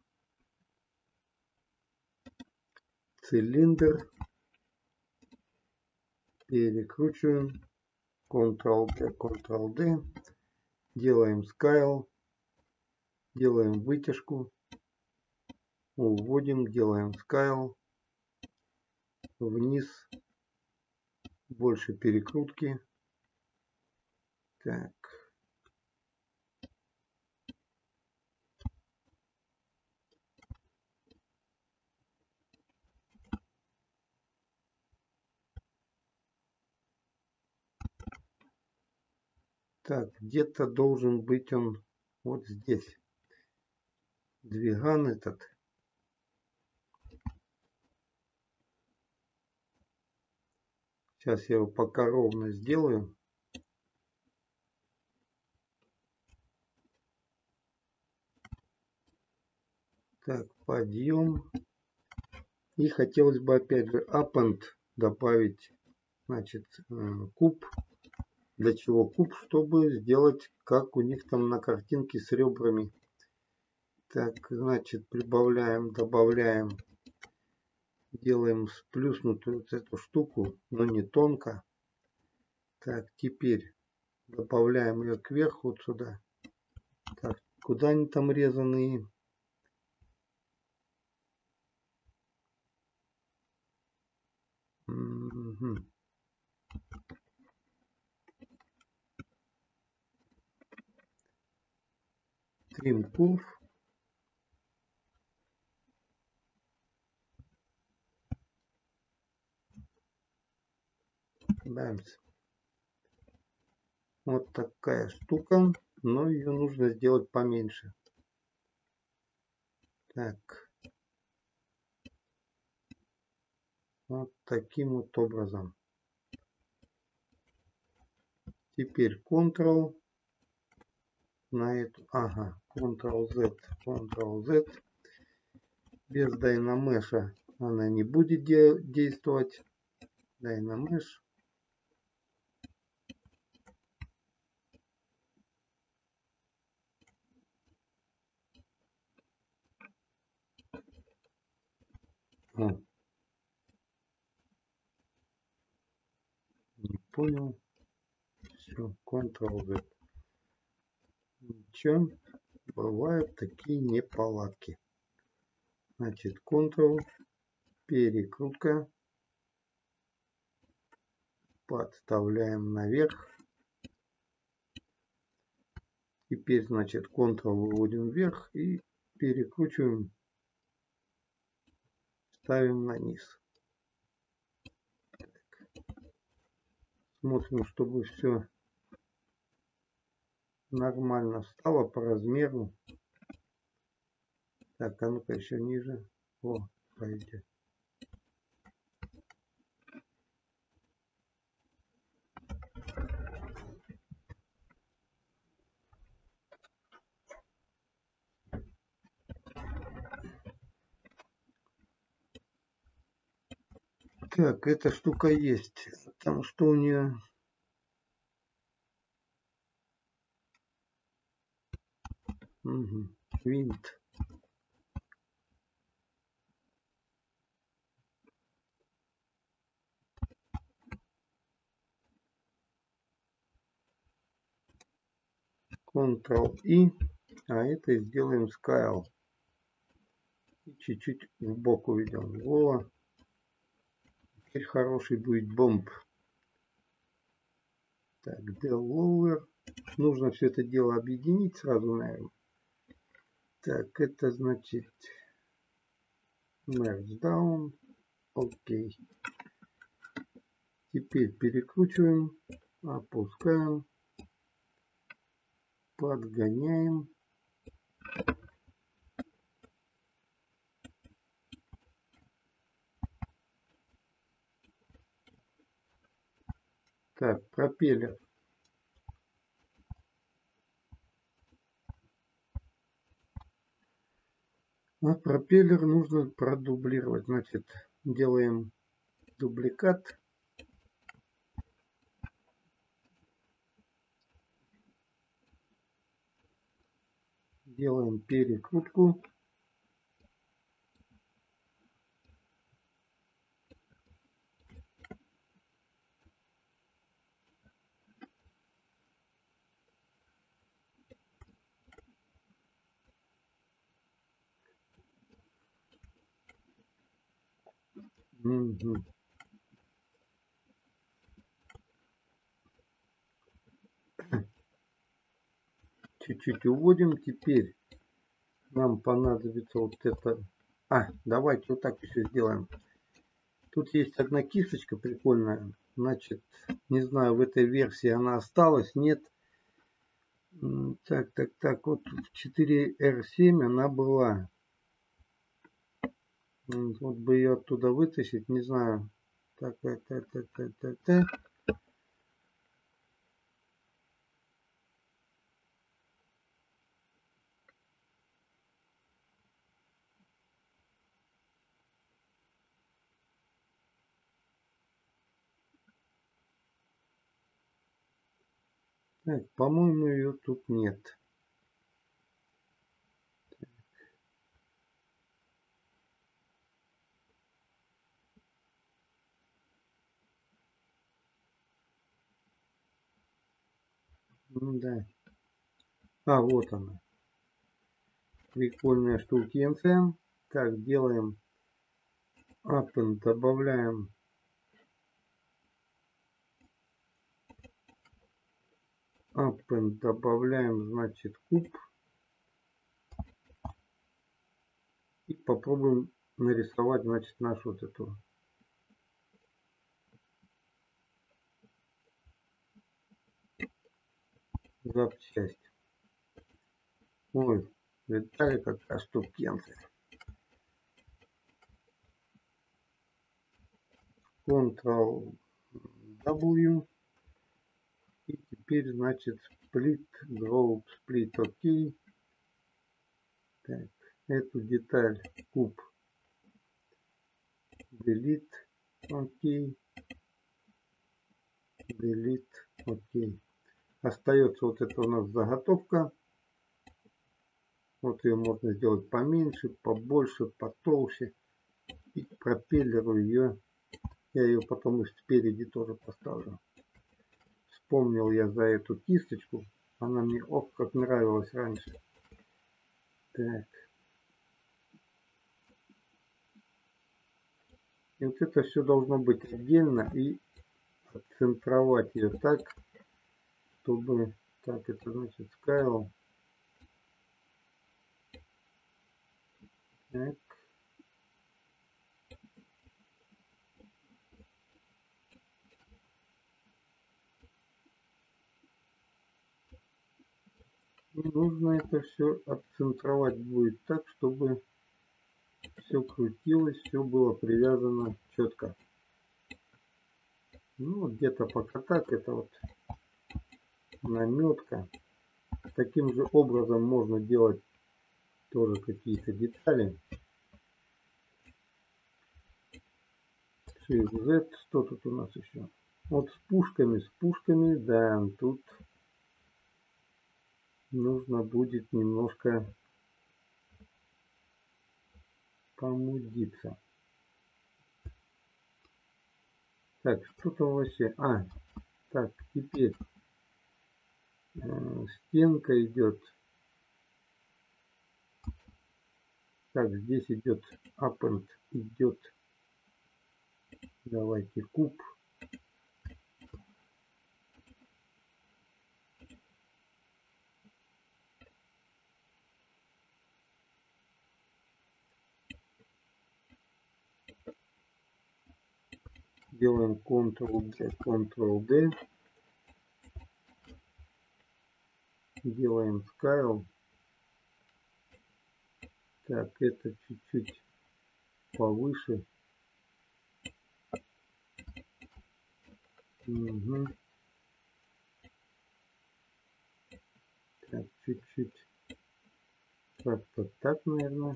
цилиндр, перекручиваем, Ctrl-D, Ctrl-D, делаем scale, делаем вытяжку, уводим, делаем scale, вниз, больше перекрутки. Так. Так, где-то должен быть он вот здесь. Двиган этот. Сейчас я его пока ровно сделаю. Так, подъем. И хотелось бы опять же append добавить, значит, куб. Для чего куб? Чтобы сделать, как у них там на картинке с ребрами. Так, значит, прибавляем, добавляем, делаем сплюснутую вот эту штуку, но не тонко. Так, теперь добавляем ее кверху вот сюда. Так, куда они там резаные? Угу. Trim curve. Бэмс. Вот такая штука, но ее нужно сделать поменьше. Так. Вот таким вот образом. Теперь Ctrl на эту. Ага, Ctrl-Z, Ctrl-Z. Без Dynamesh она не будет де действовать. Dynamesh. О. Не понял. Все, Ctrl-Z. Ничего. Бывают такие неполадки. Значит, Ctrl, перекрутка, подставляем наверх. Теперь, значит, Ctrl выводим вверх и перекручиваем, ставим на низ. Так. Смотрим, чтобы все нормально стало по размеру. Так, а ну-ка еще ниже. О, пойдет. Так, эта штука есть. Там что у нее? Угу. Винт. контрол-И, а это сделаем scale. Чуть-чуть в бок уведем. Во. Теперь хороший будет бомб. Так, del lower. Нужно все это дело объединить сразу, наверное. Так, это значит merge down. Окей. Теперь перекручиваем, опускаем, подгоняем. Так, пропеллер. А пропеллер нужно продублировать. Значит, делаем дубликат. Делаем перекрутку. Угу. Чуть-чуть уводим. Теперь нам понадобится вот это. А, давайте вот так еще сделаем. Тут есть одна кисточка прикольная. Значит, не знаю, в этой версии она осталась, нет. Так, так, так, вот в четыре эр семь она была. Вот бы ее оттуда вытащить, не знаю. Так, так, так, так, так, так, так. Так, по-моему, ее тут нет. Ну да. А, вот она. Прикольная штукенция. Так, делаем append, добавляем append, добавляем, значит, куб. И попробуем нарисовать, значит, нашу вот эту запчасть. Ой, детали какая штукенция. контрол-W. И теперь, значит, split, group, split, окей. Так, эту деталь куб delete, окей. Delete, окей. Остается вот это у нас заготовка. Вот ее можно сделать поменьше, побольше, потолще. И к пропеллеру ее, я ее потом и спереди тоже поставлю. Вспомнил я за эту кисточку. Она мне ох как нравилась раньше. Так. И вот это все должно быть отдельно. И центровать ее так, чтобы... Так, это значит scale. Так. И нужно это все отцентровать будет так, чтобы все крутилось, все было привязано четко. Ну, где-то пока так, это вот наметка. Таким же образом можно делать тоже какие-то детали. Shift Z, что тут у нас еще? Вот с пушками, с пушками, да, тут нужно будет немножко помудиться. Так, что-то вообще... А, так, теперь Стенка идет. Так, здесь идет append, идет, давайте, куб. Делаем Ctrl-D, Ctrl-D. Делаем Scale. Так, это чуть-чуть повыше. Угу. Так, чуть-чуть. Как-то так, наверное.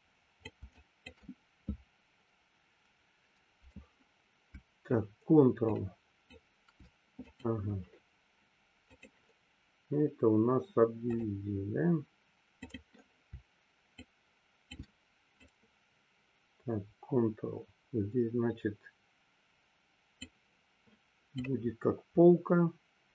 Так, Ctrl. Ага. Это у нас Subdivision, да? Так, Ctrl. Здесь, значит, будет как полка.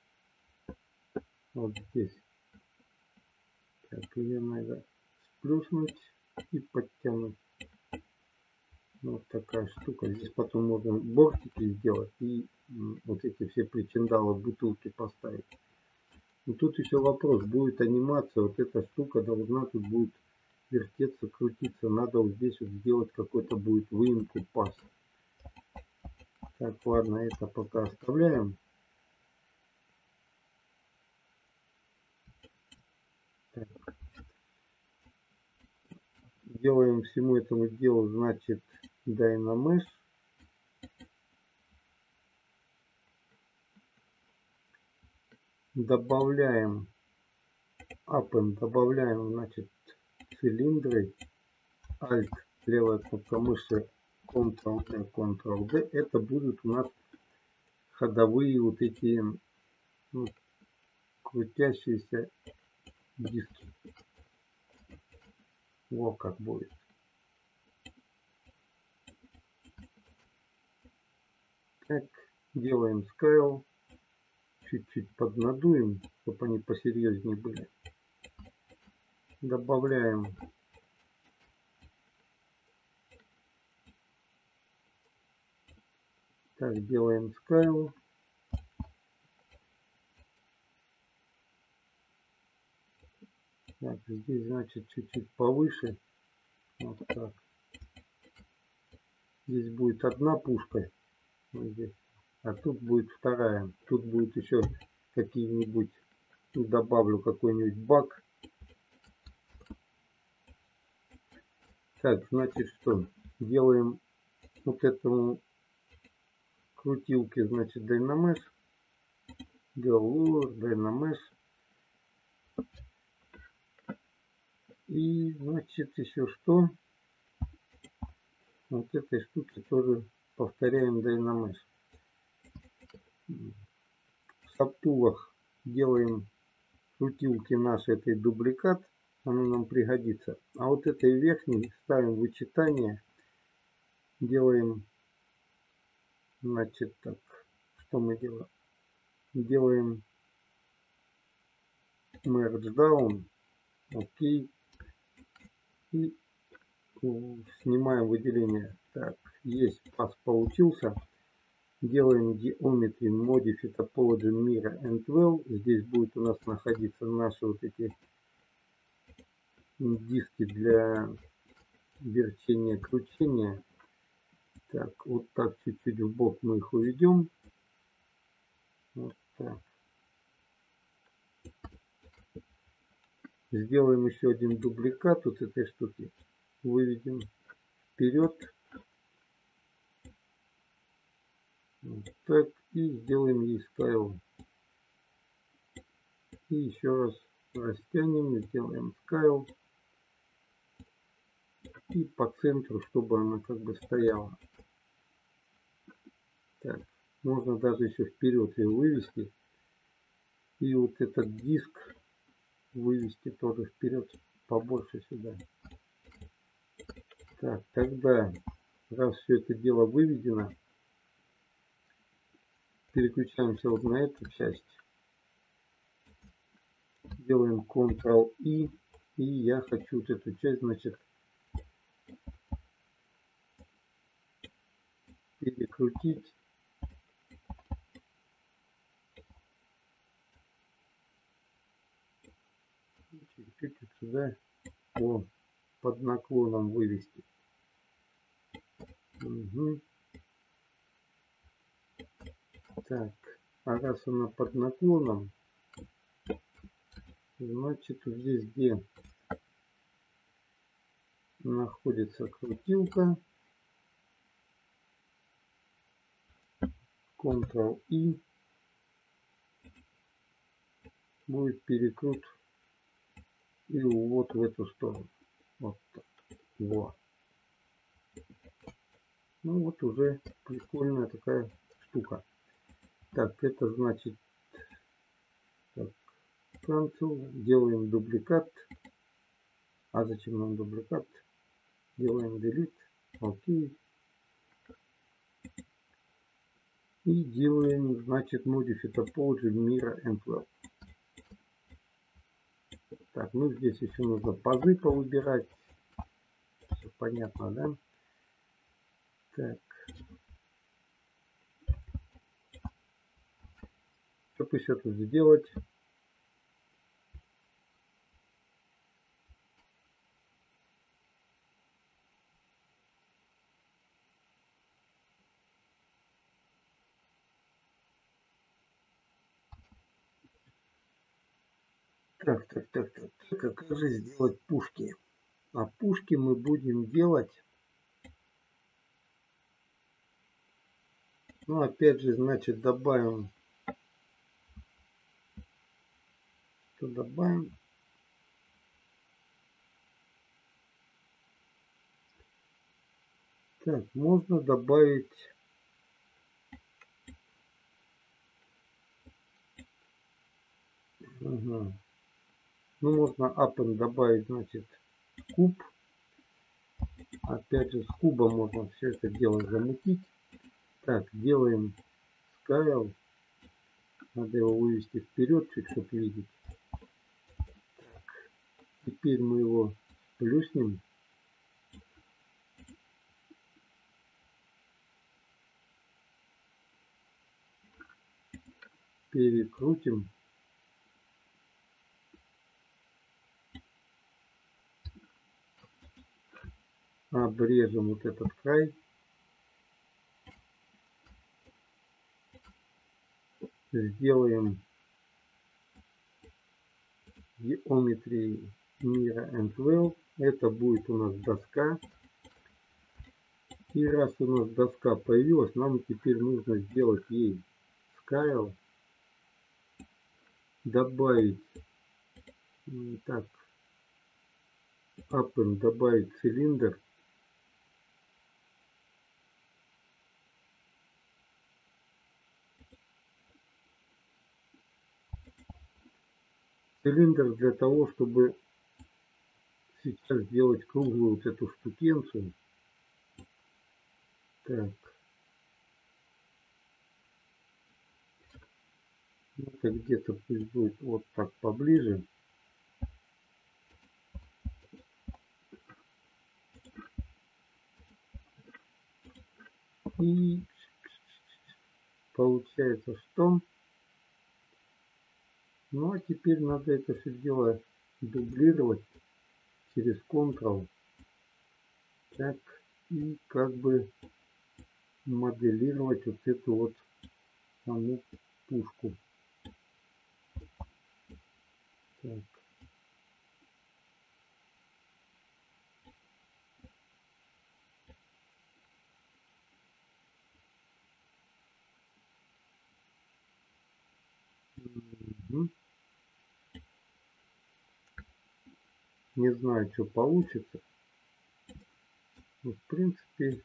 Вот здесь. Так, ее надо сплюснуть и подтянуть. Вот такая штука. Здесь потом можно бортики сделать и вот эти все причиндалы, бутылки поставить. Но тут еще вопрос, будет анимация, вот эта штука должна тут будет вертеться, крутиться. Надо вот здесь вот сделать какой-то будет выемку паз. Так, ладно, это пока оставляем. Так. Делаем всему этому делу, значит, Dynamesh. Добавляем append, добавляем, значит, цилиндры. Alt, левая кнопка мыши, Ctrl-D, Ctrl-D. Это будут у нас ходовые вот эти, ну, крутящиеся диски. Вот как будет. Так, делаем Scale. Чуть-чуть поднадуем, чтобы они посерьезнее были. Добавляем так, делаем Scale. Так, здесь, значит, чуть-чуть повыше. Вот так. Здесь будет одна пушка. Вот здесь. А тут будет вторая. Тут будет еще какие-нибудь, добавлю какой-нибудь баг. Так, значит, что? Делаем вот этому крутилке, значит, Dynamesh. Galore, Dynamesh. И, значит, еще что? Вот этой штуки тоже повторяем Dynamesh. В сабтулах делаем крутилки наши, этой дубликат, оно нам пригодится. А вот этой верхней ставим вычитание, делаем, значит, так, что мы делаем? Делаем merge down, окей, и снимаем выделение. Так, есть пас получился. Делаем geometry, modify topology mirror and well. Здесь будет у нас находиться наши вот эти диски для вертения, кручения. Так, вот так чуть-чуть в бок мы их уведем. Вот так. Сделаем еще один дубликат вот этой штуки. Выведем вперед. Вот так. И сделаем ей Scale. И еще раз растянем, сделаем Scale. И по центру, чтобы она как бы стояла. Так, можно даже еще вперед ее вывести. И вот этот диск вывести тоже вперед, побольше сюда. Так, тогда, раз все это дело выведено, переключаемся вот на эту часть. Делаем контрол-И. И я хочу вот эту часть, значит, перекрутить. Чуть-чуть сюда, о, под наклоном вывести. Угу. Так, а раз она под наклоном, значит вот здесь, где находится крутилка, контрол-И, будет перекрут и увод в эту сторону. Вот так. Вот. Ну вот уже прикольная такая штука. Так, это значит, так, cancel, делаем дубликат. А зачем нам дубликат? Делаем delete, окей. И делаем, значит, modify topology mirror and well. Так, ну здесь еще нужно пазы повыбирать. Все понятно, да? Так. Что еще тут сделать? Так, так, так, так. Как же сделать пушки? А пушки мы будем делать. Ну, опять же, значит, добавим. Что добавим? Так, можно добавить. Ага. Ну, можно append добавить, значит, куб. Опять же, с куба можно все это дело замутить. Так, делаем scale. Надо его вывести вперед чуть, чтобы видеть. Так, теперь мы его плюснем. Перекрутим. Обрежем вот этот край. Сделаем geometry mirror and well. Это будет у нас доска. И раз у нас доска появилась, нам теперь нужно сделать ей scale. Добавить, так, append, добавить цилиндр. Цилиндр для того, чтобы сейчас сделать круглую вот эту штукенцию. Так. Это где-то пусть будет вот так поближе. И получается, что? Ну а теперь надо это все дело дублировать через Ctrl. Так, и как бы моделировать вот эту вот саму пушку. Так. Угу. Не знаю, что получится. Но, в принципе,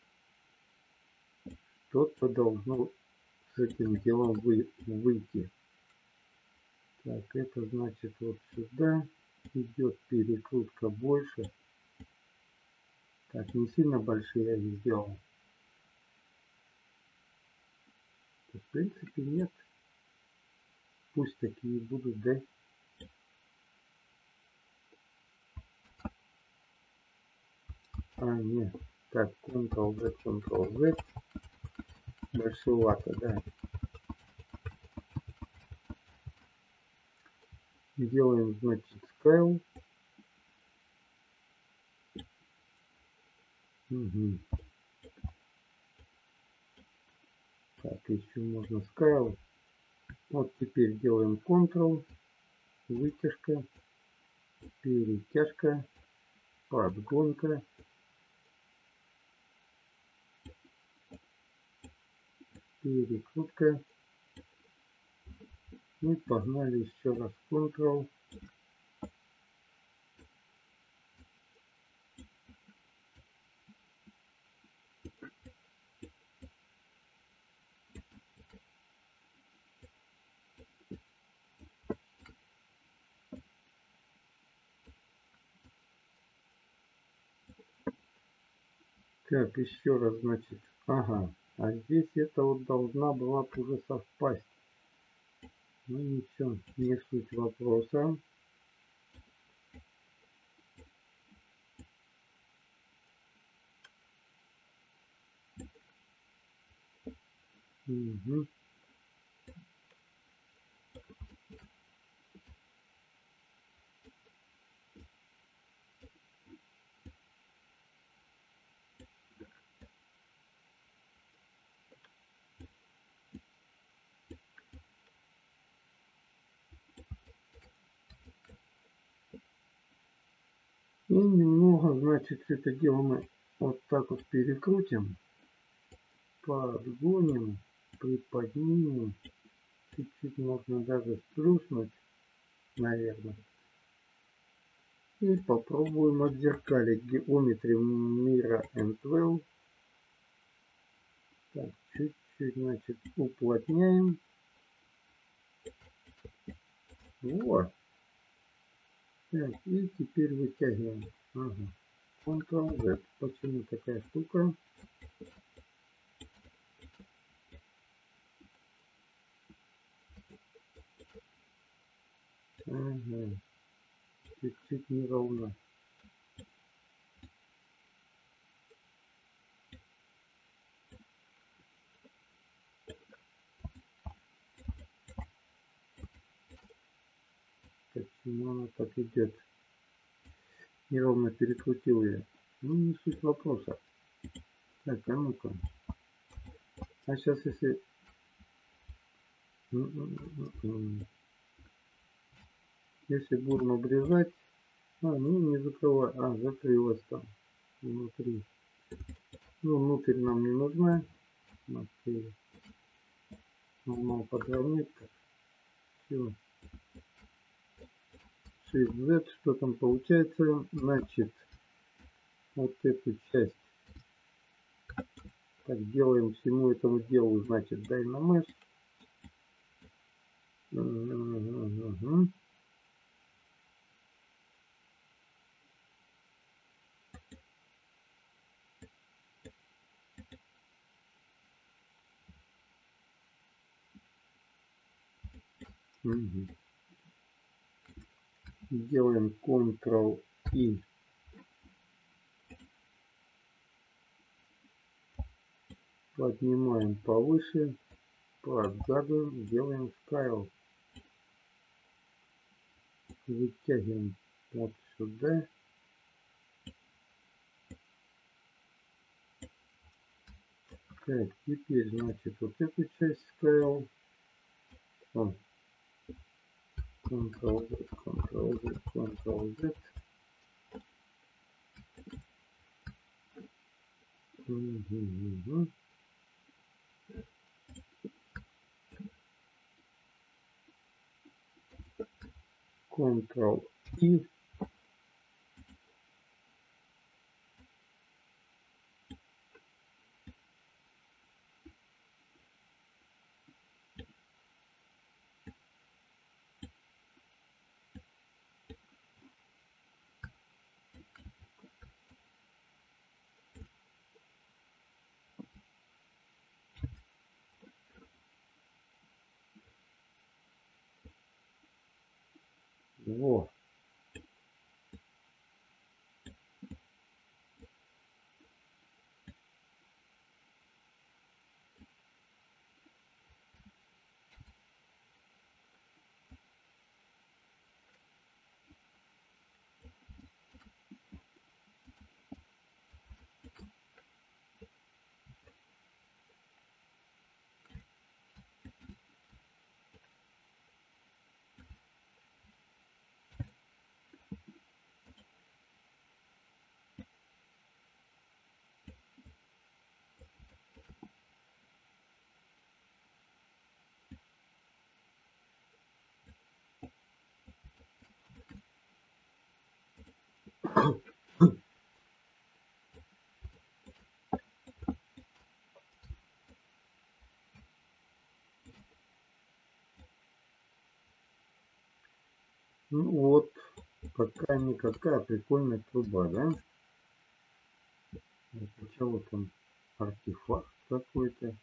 что-то должно с этим делом вы, выйти. Так, это значит вот сюда идет перекрутка больше. Так, не сильно большие я не сделал. В принципе, нет. Пусть такие будут, да? А, нет. Так, Ctrl-Z, Ctrl-Z. Большевато, да. Делаем, значит, Scale. Угу. Так, еще можно Scale. Вот теперь делаем Ctrl, вытяжка, перетяжка, подгонка, перекрутка. И погнали еще раз Ctrl. Так, еще раз, значит, ага, а здесь это вот должна была уже совпасть. Ну ничего, не суть вопроса. Угу. И немного, значит, это дело мы вот так вот перекрутим, подгоним, приподнимем, чуть-чуть можно даже сплюснуть, наверное. И попробуем отзеркалить Geometry Mirror and Well. Так, чуть-чуть, значит, уплотняем. Вот. Так, и теперь вытягиваем. Ага. Ctrl-Z. Почему такая штука? Ага. Чуть-чуть неровно. Почему она так идет? Неровно перекрутил я. Ну, не суть вопроса. Так, а ну-ка. А сейчас если... Если будем обрезать... А, ну не закрывай. А, закрылась там. Внутри. Ну, внутрь нам не нужна. Смотри. Нормально подровнять. Так. Все. шесть зет. Что там получается? Значит, вот эту часть. Так, делаем всему этому делу, значит, Dynamo Mesh. Угу. Угу. Делаем Ctrl-I. Поднимаем повыше. Подгадываем. Делаем Scale. Вытягиваем вот сюда. Так, теперь, значит, вот эту часть Scale. Ctrl-Z, Ctrl-Z, Ctrl-Z. Угу. Ctrl-I. Во. Ну вот, какая-никакая прикольная труба, да? Это вот он, артефакт какой-то.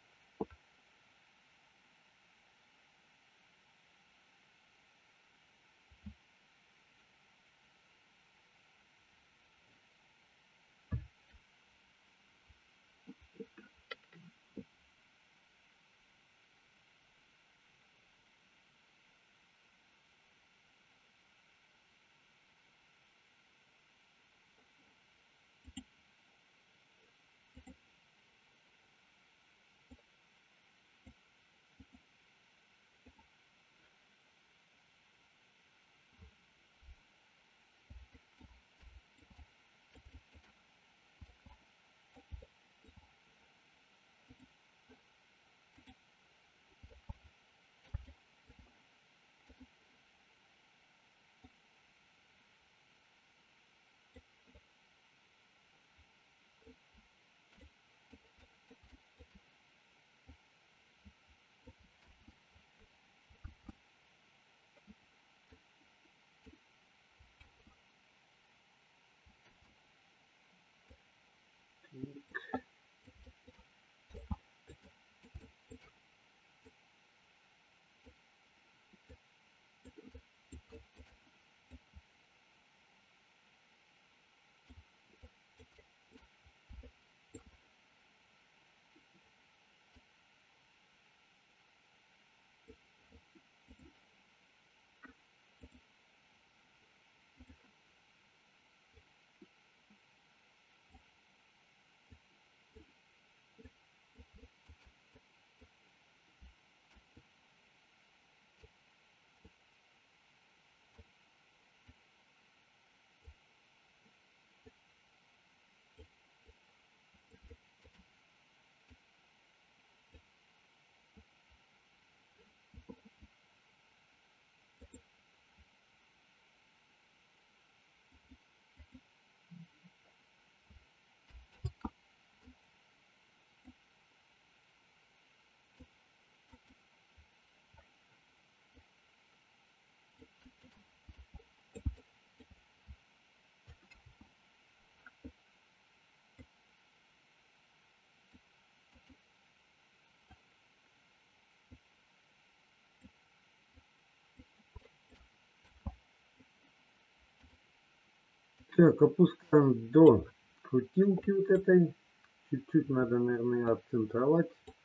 Так, опускаем до крутилки вот этой. Чуть-чуть надо, наверное, отцентровать.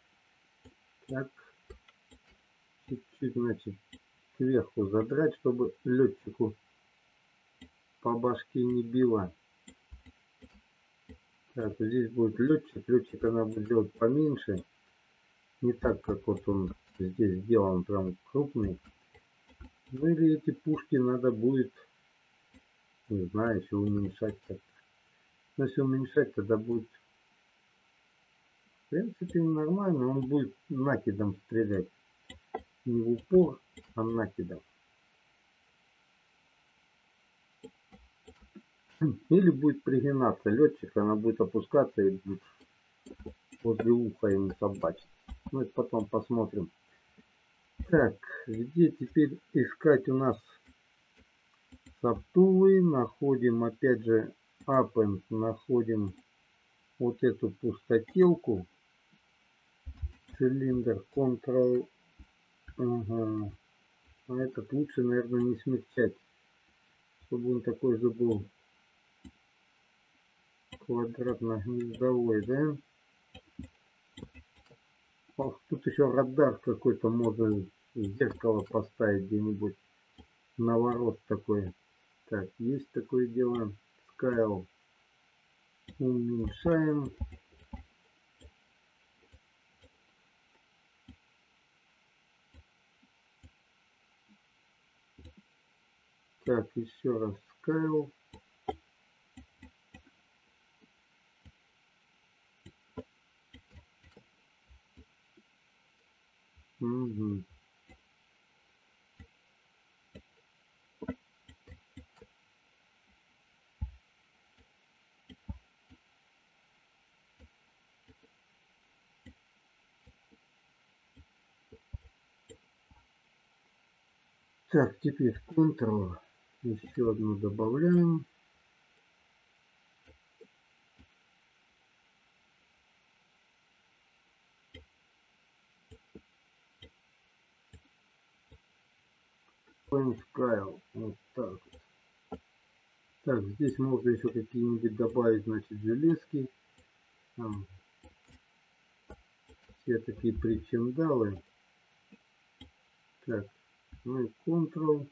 Так, чуть-чуть, значит, кверху задрать, чтобы летчику по башке не било. Так, здесь будет летчик. Летчик она будет делать поменьше. Не так, как вот он здесь сделан, прям крупный. Ну или эти пушки надо будет, не знаю, еще уменьшать как-то. Но если уменьшать, тогда будет, в принципе, нормально. Он будет накидом стрелять. Не в упор, а накидом. Или будет пригинаться летчик, она будет опускаться и будет возле уха ему собачить. Ну это потом посмотрим. Так, где теперь искать у нас соптулы? Находим опять же append, находим вот эту пустотелку. Цилиндр Ctrl. Ага. А этот лучше, наверное, не смягчать, чтобы он такой же был квадратно-гнездовой, да? Ох, тут еще радар какой-то, можно зеркало поставить где-нибудь. Наворот такой. Так, есть такое дело. Scale. Уменьшаем. Так, еще раз Scale. Угу. Так, теперь Ctrl. Еще одну добавляем. Scale. Вот так вот. Так, здесь можно еще какие-нибудь добавить, значит, железки. Там все такие причиндалы. Так, ну и Ctrl.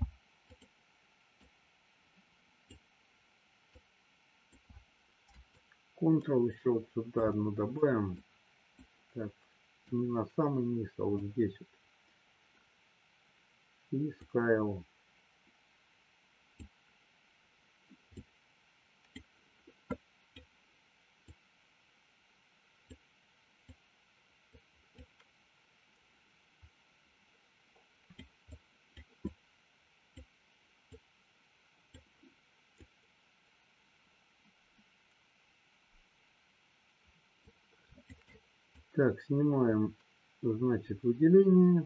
Ctrl еще вот сюда одну добавим. Так, не на самый низ, а вот здесь вот. И Scale. Так, снимаем, значит, выделение.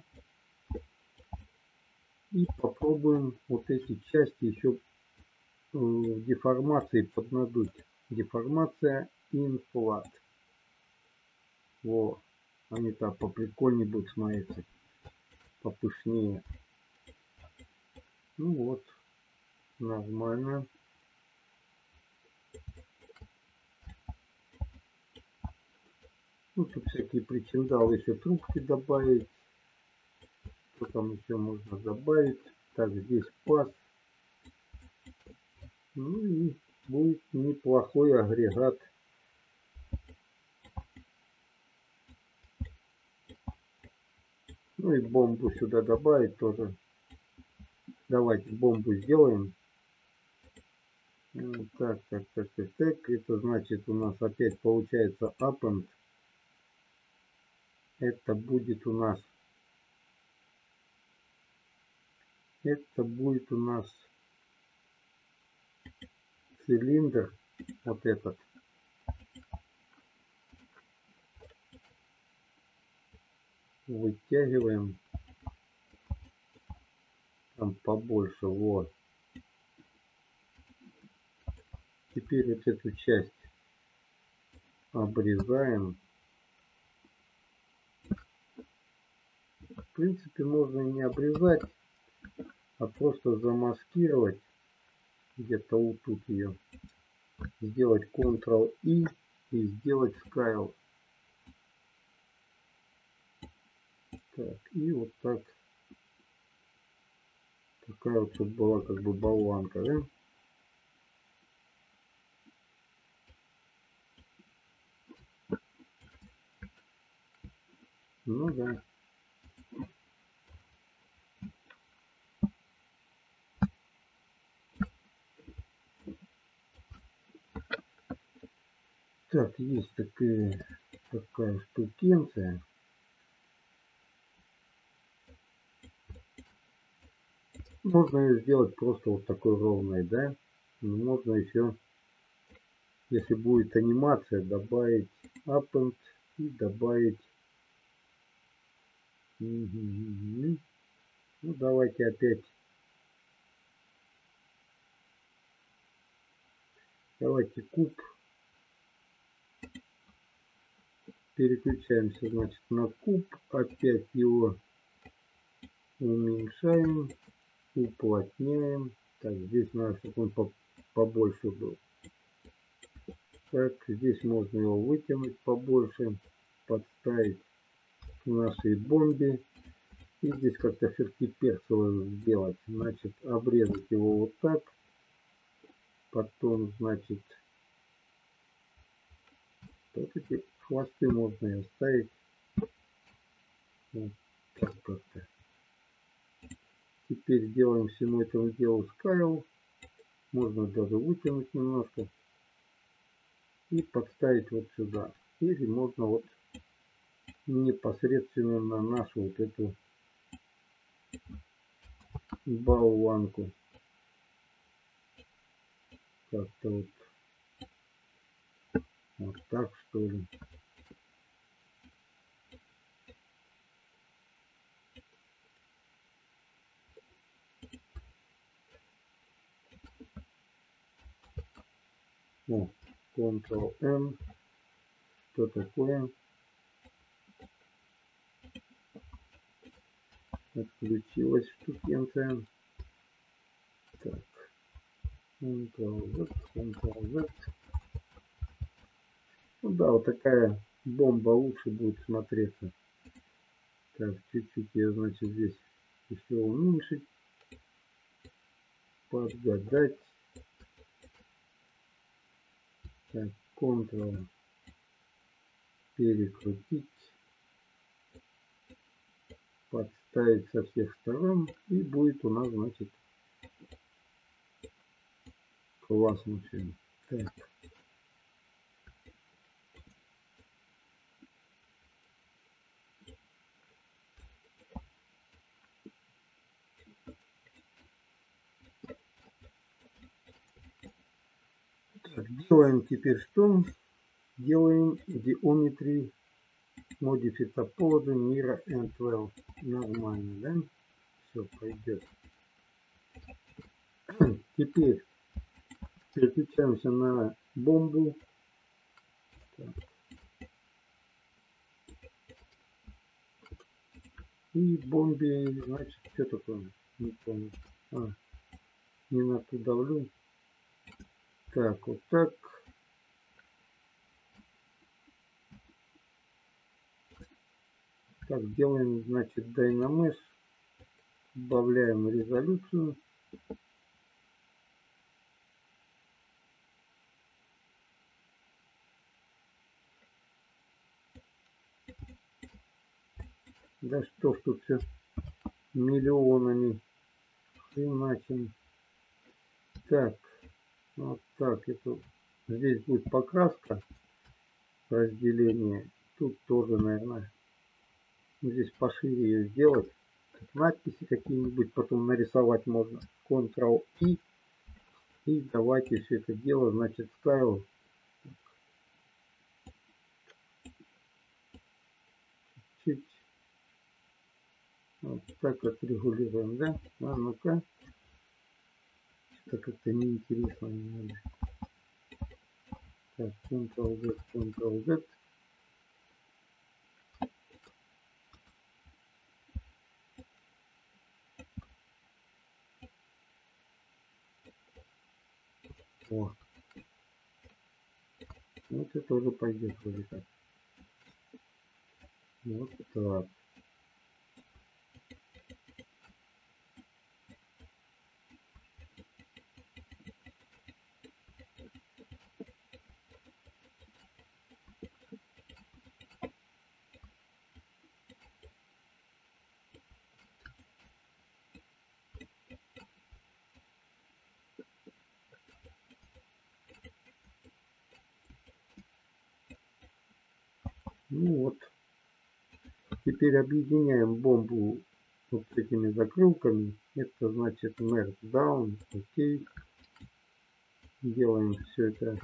И попробуем вот эти части еще в деформации поднадуть. Деформация инфлат. Во, они там поприкольнее будут смотреться, попышнее. Ну вот, нормально. Ну тут всякие причиндалы, еще трубки добавить. Что там еще можно добавить? Так, здесь паз. Ну и будет неплохой агрегат. Ну и бомбу сюда добавить тоже. Давайте бомбу сделаем. Так, так, так, так, так. Это значит у нас опять получается append. Это будет у нас. Это будет у нас цилиндр. Вот этот. Вытягиваем. Там побольше. Вот. Теперь вот эту часть обрезаем. В принципе, можно и не обрезать, а просто замаскировать. Где-то вот тут ее. Сделать контрол-И и сделать Scale. Так, и вот так. Такая вот тут была как бы болванка, да? Ну да. Так, есть такая, такая штукенция. Можно ее сделать просто вот такой ровной, да? Но можно еще, если будет анимация, добавить append и добавить. Ну давайте опять. Давайте куб. Переключаемся, значит, на куб. Опять его уменьшаем. Уплотняем. Так, здесь надо, чтобы он побольше был. Так, здесь можно его вытянуть побольше. Подставить к нашей бомбе. И здесь как-то феркиперцево сделать. Значит, обрезать его вот так. Потом, значит, вот эти хвосты можно и оставить. Вот так как-то. Теперь сделаем всему этому делу Scale. Можно даже вытянуть немножко. И подставить вот сюда. Или можно вот непосредственно на нашу вот эту болванку. Как-то вот, вот так что ли. О, Ctrl-N. Что такое? Отключилась штукенция. Так. Ctrl-Z, Ctrl-Z. Ну да, вот такая бомба лучше будет смотреться. Так, чуть-чуть ее, значит, здесь еще уменьшить. Подгадать. Так, Ctrl. Перекрутить. Подставить со всех сторон. И будет у нас, значит, классно все. Так. Так, делаем теперь что? Делаем Geometry Modify Topology Mirror and Well. Нормально, да? Все пойдет. Теперь переключаемся на бомбу. Так. И бомбе, значит, что такое? Не помню. А, не на ту давлю. Так, вот так. Так, делаем, значит, Dynamesh. Добавляем резолюцию. Да что ж тут все миллионами хреначим. Так, вот так. Это, здесь будет покраска, разделение. Тут тоже, наверное, здесь пошире ее сделать. Надписи какие-нибудь потом нарисовать можно. Ctrl-I. И давайте все это дело, значит, Scale. Чуть вот так отрегулируем, да? А ну-ка. Это как-то неинтересно. Не так, Ctrl-Z, Ctrl-Z. О. Вот это тоже пойдет вроде как. Вот так. Ну вот. Теперь объединяем бомбу вот с этими закрылками. Это значит Merge Down. Окей. Делаем все это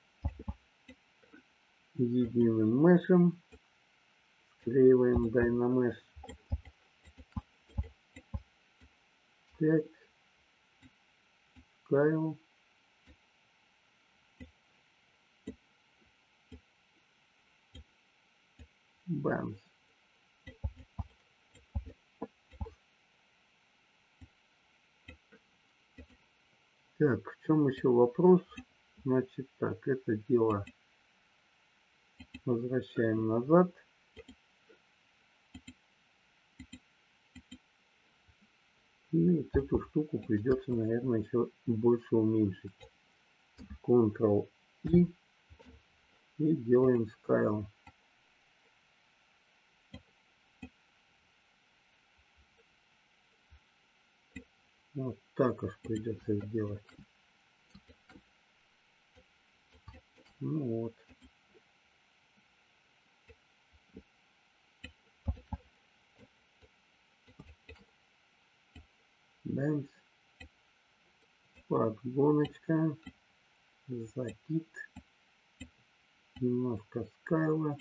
единым мешем. Склеиваем Dynamesh. пять. Scale. Бамс. Так, в чем еще вопрос? Значит так, это дело возвращаем назад. И вот эту штуку придется, наверное, еще больше уменьшить. Ctrl-I. И делаем Scale. Вот так аж придется сделать. Ну вот. Бэмс. Подгоночка. Закид. Немножко скайла.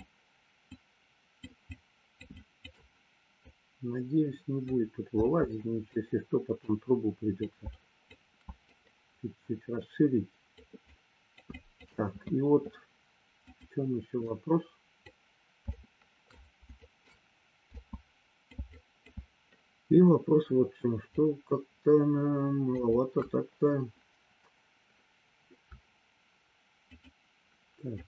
Надеюсь, не будет тут вылазить. Но если что, потом трубу придется чуть-чуть расширить. Так, и вот в чем еще вопрос? И вопрос вот в чем, что как-то маловато так-то. Так.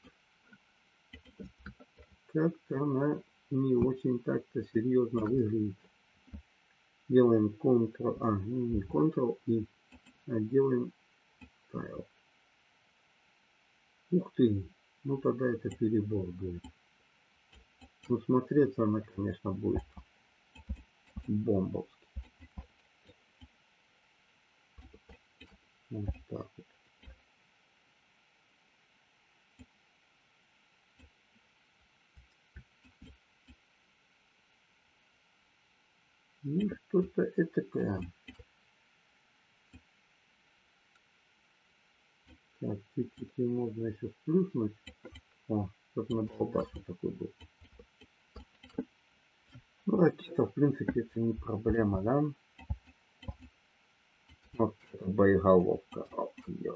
Как-то она не очень так-то серьезно выглядит. Делаем Ctrl, а, ну не Ctrl и, а делаем Style. Ух ты, ну тогда это перебор будет. Ну смотреться она, конечно, будет бомбовски. Вот так вот. Ну что-то этакое. Так, чуть-чуть можно еще сплюснуть. О, чтобы на балбасе такой был. Ну, ракета, в принципе, это не проблема, да? Вот это боеголовка. Ох, ё.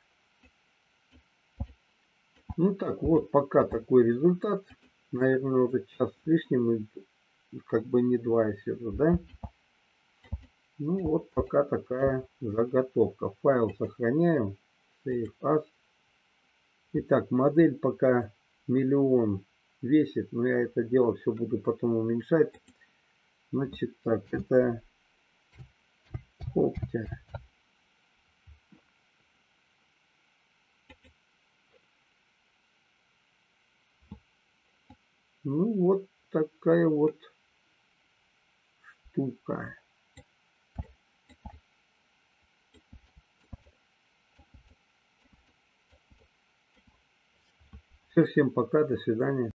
Ну так, вот пока такой результат. Наверное, уже час с лишним, и как бы не два я сижу, да? Ну вот пока такая заготовка. Файл сохраняем. Save as. Итак, модель пока миллион весит, но я это дело все буду потом уменьшать. Значит так, это коптер. Ну вот такая вот штука. Все, всем пока, до свидания.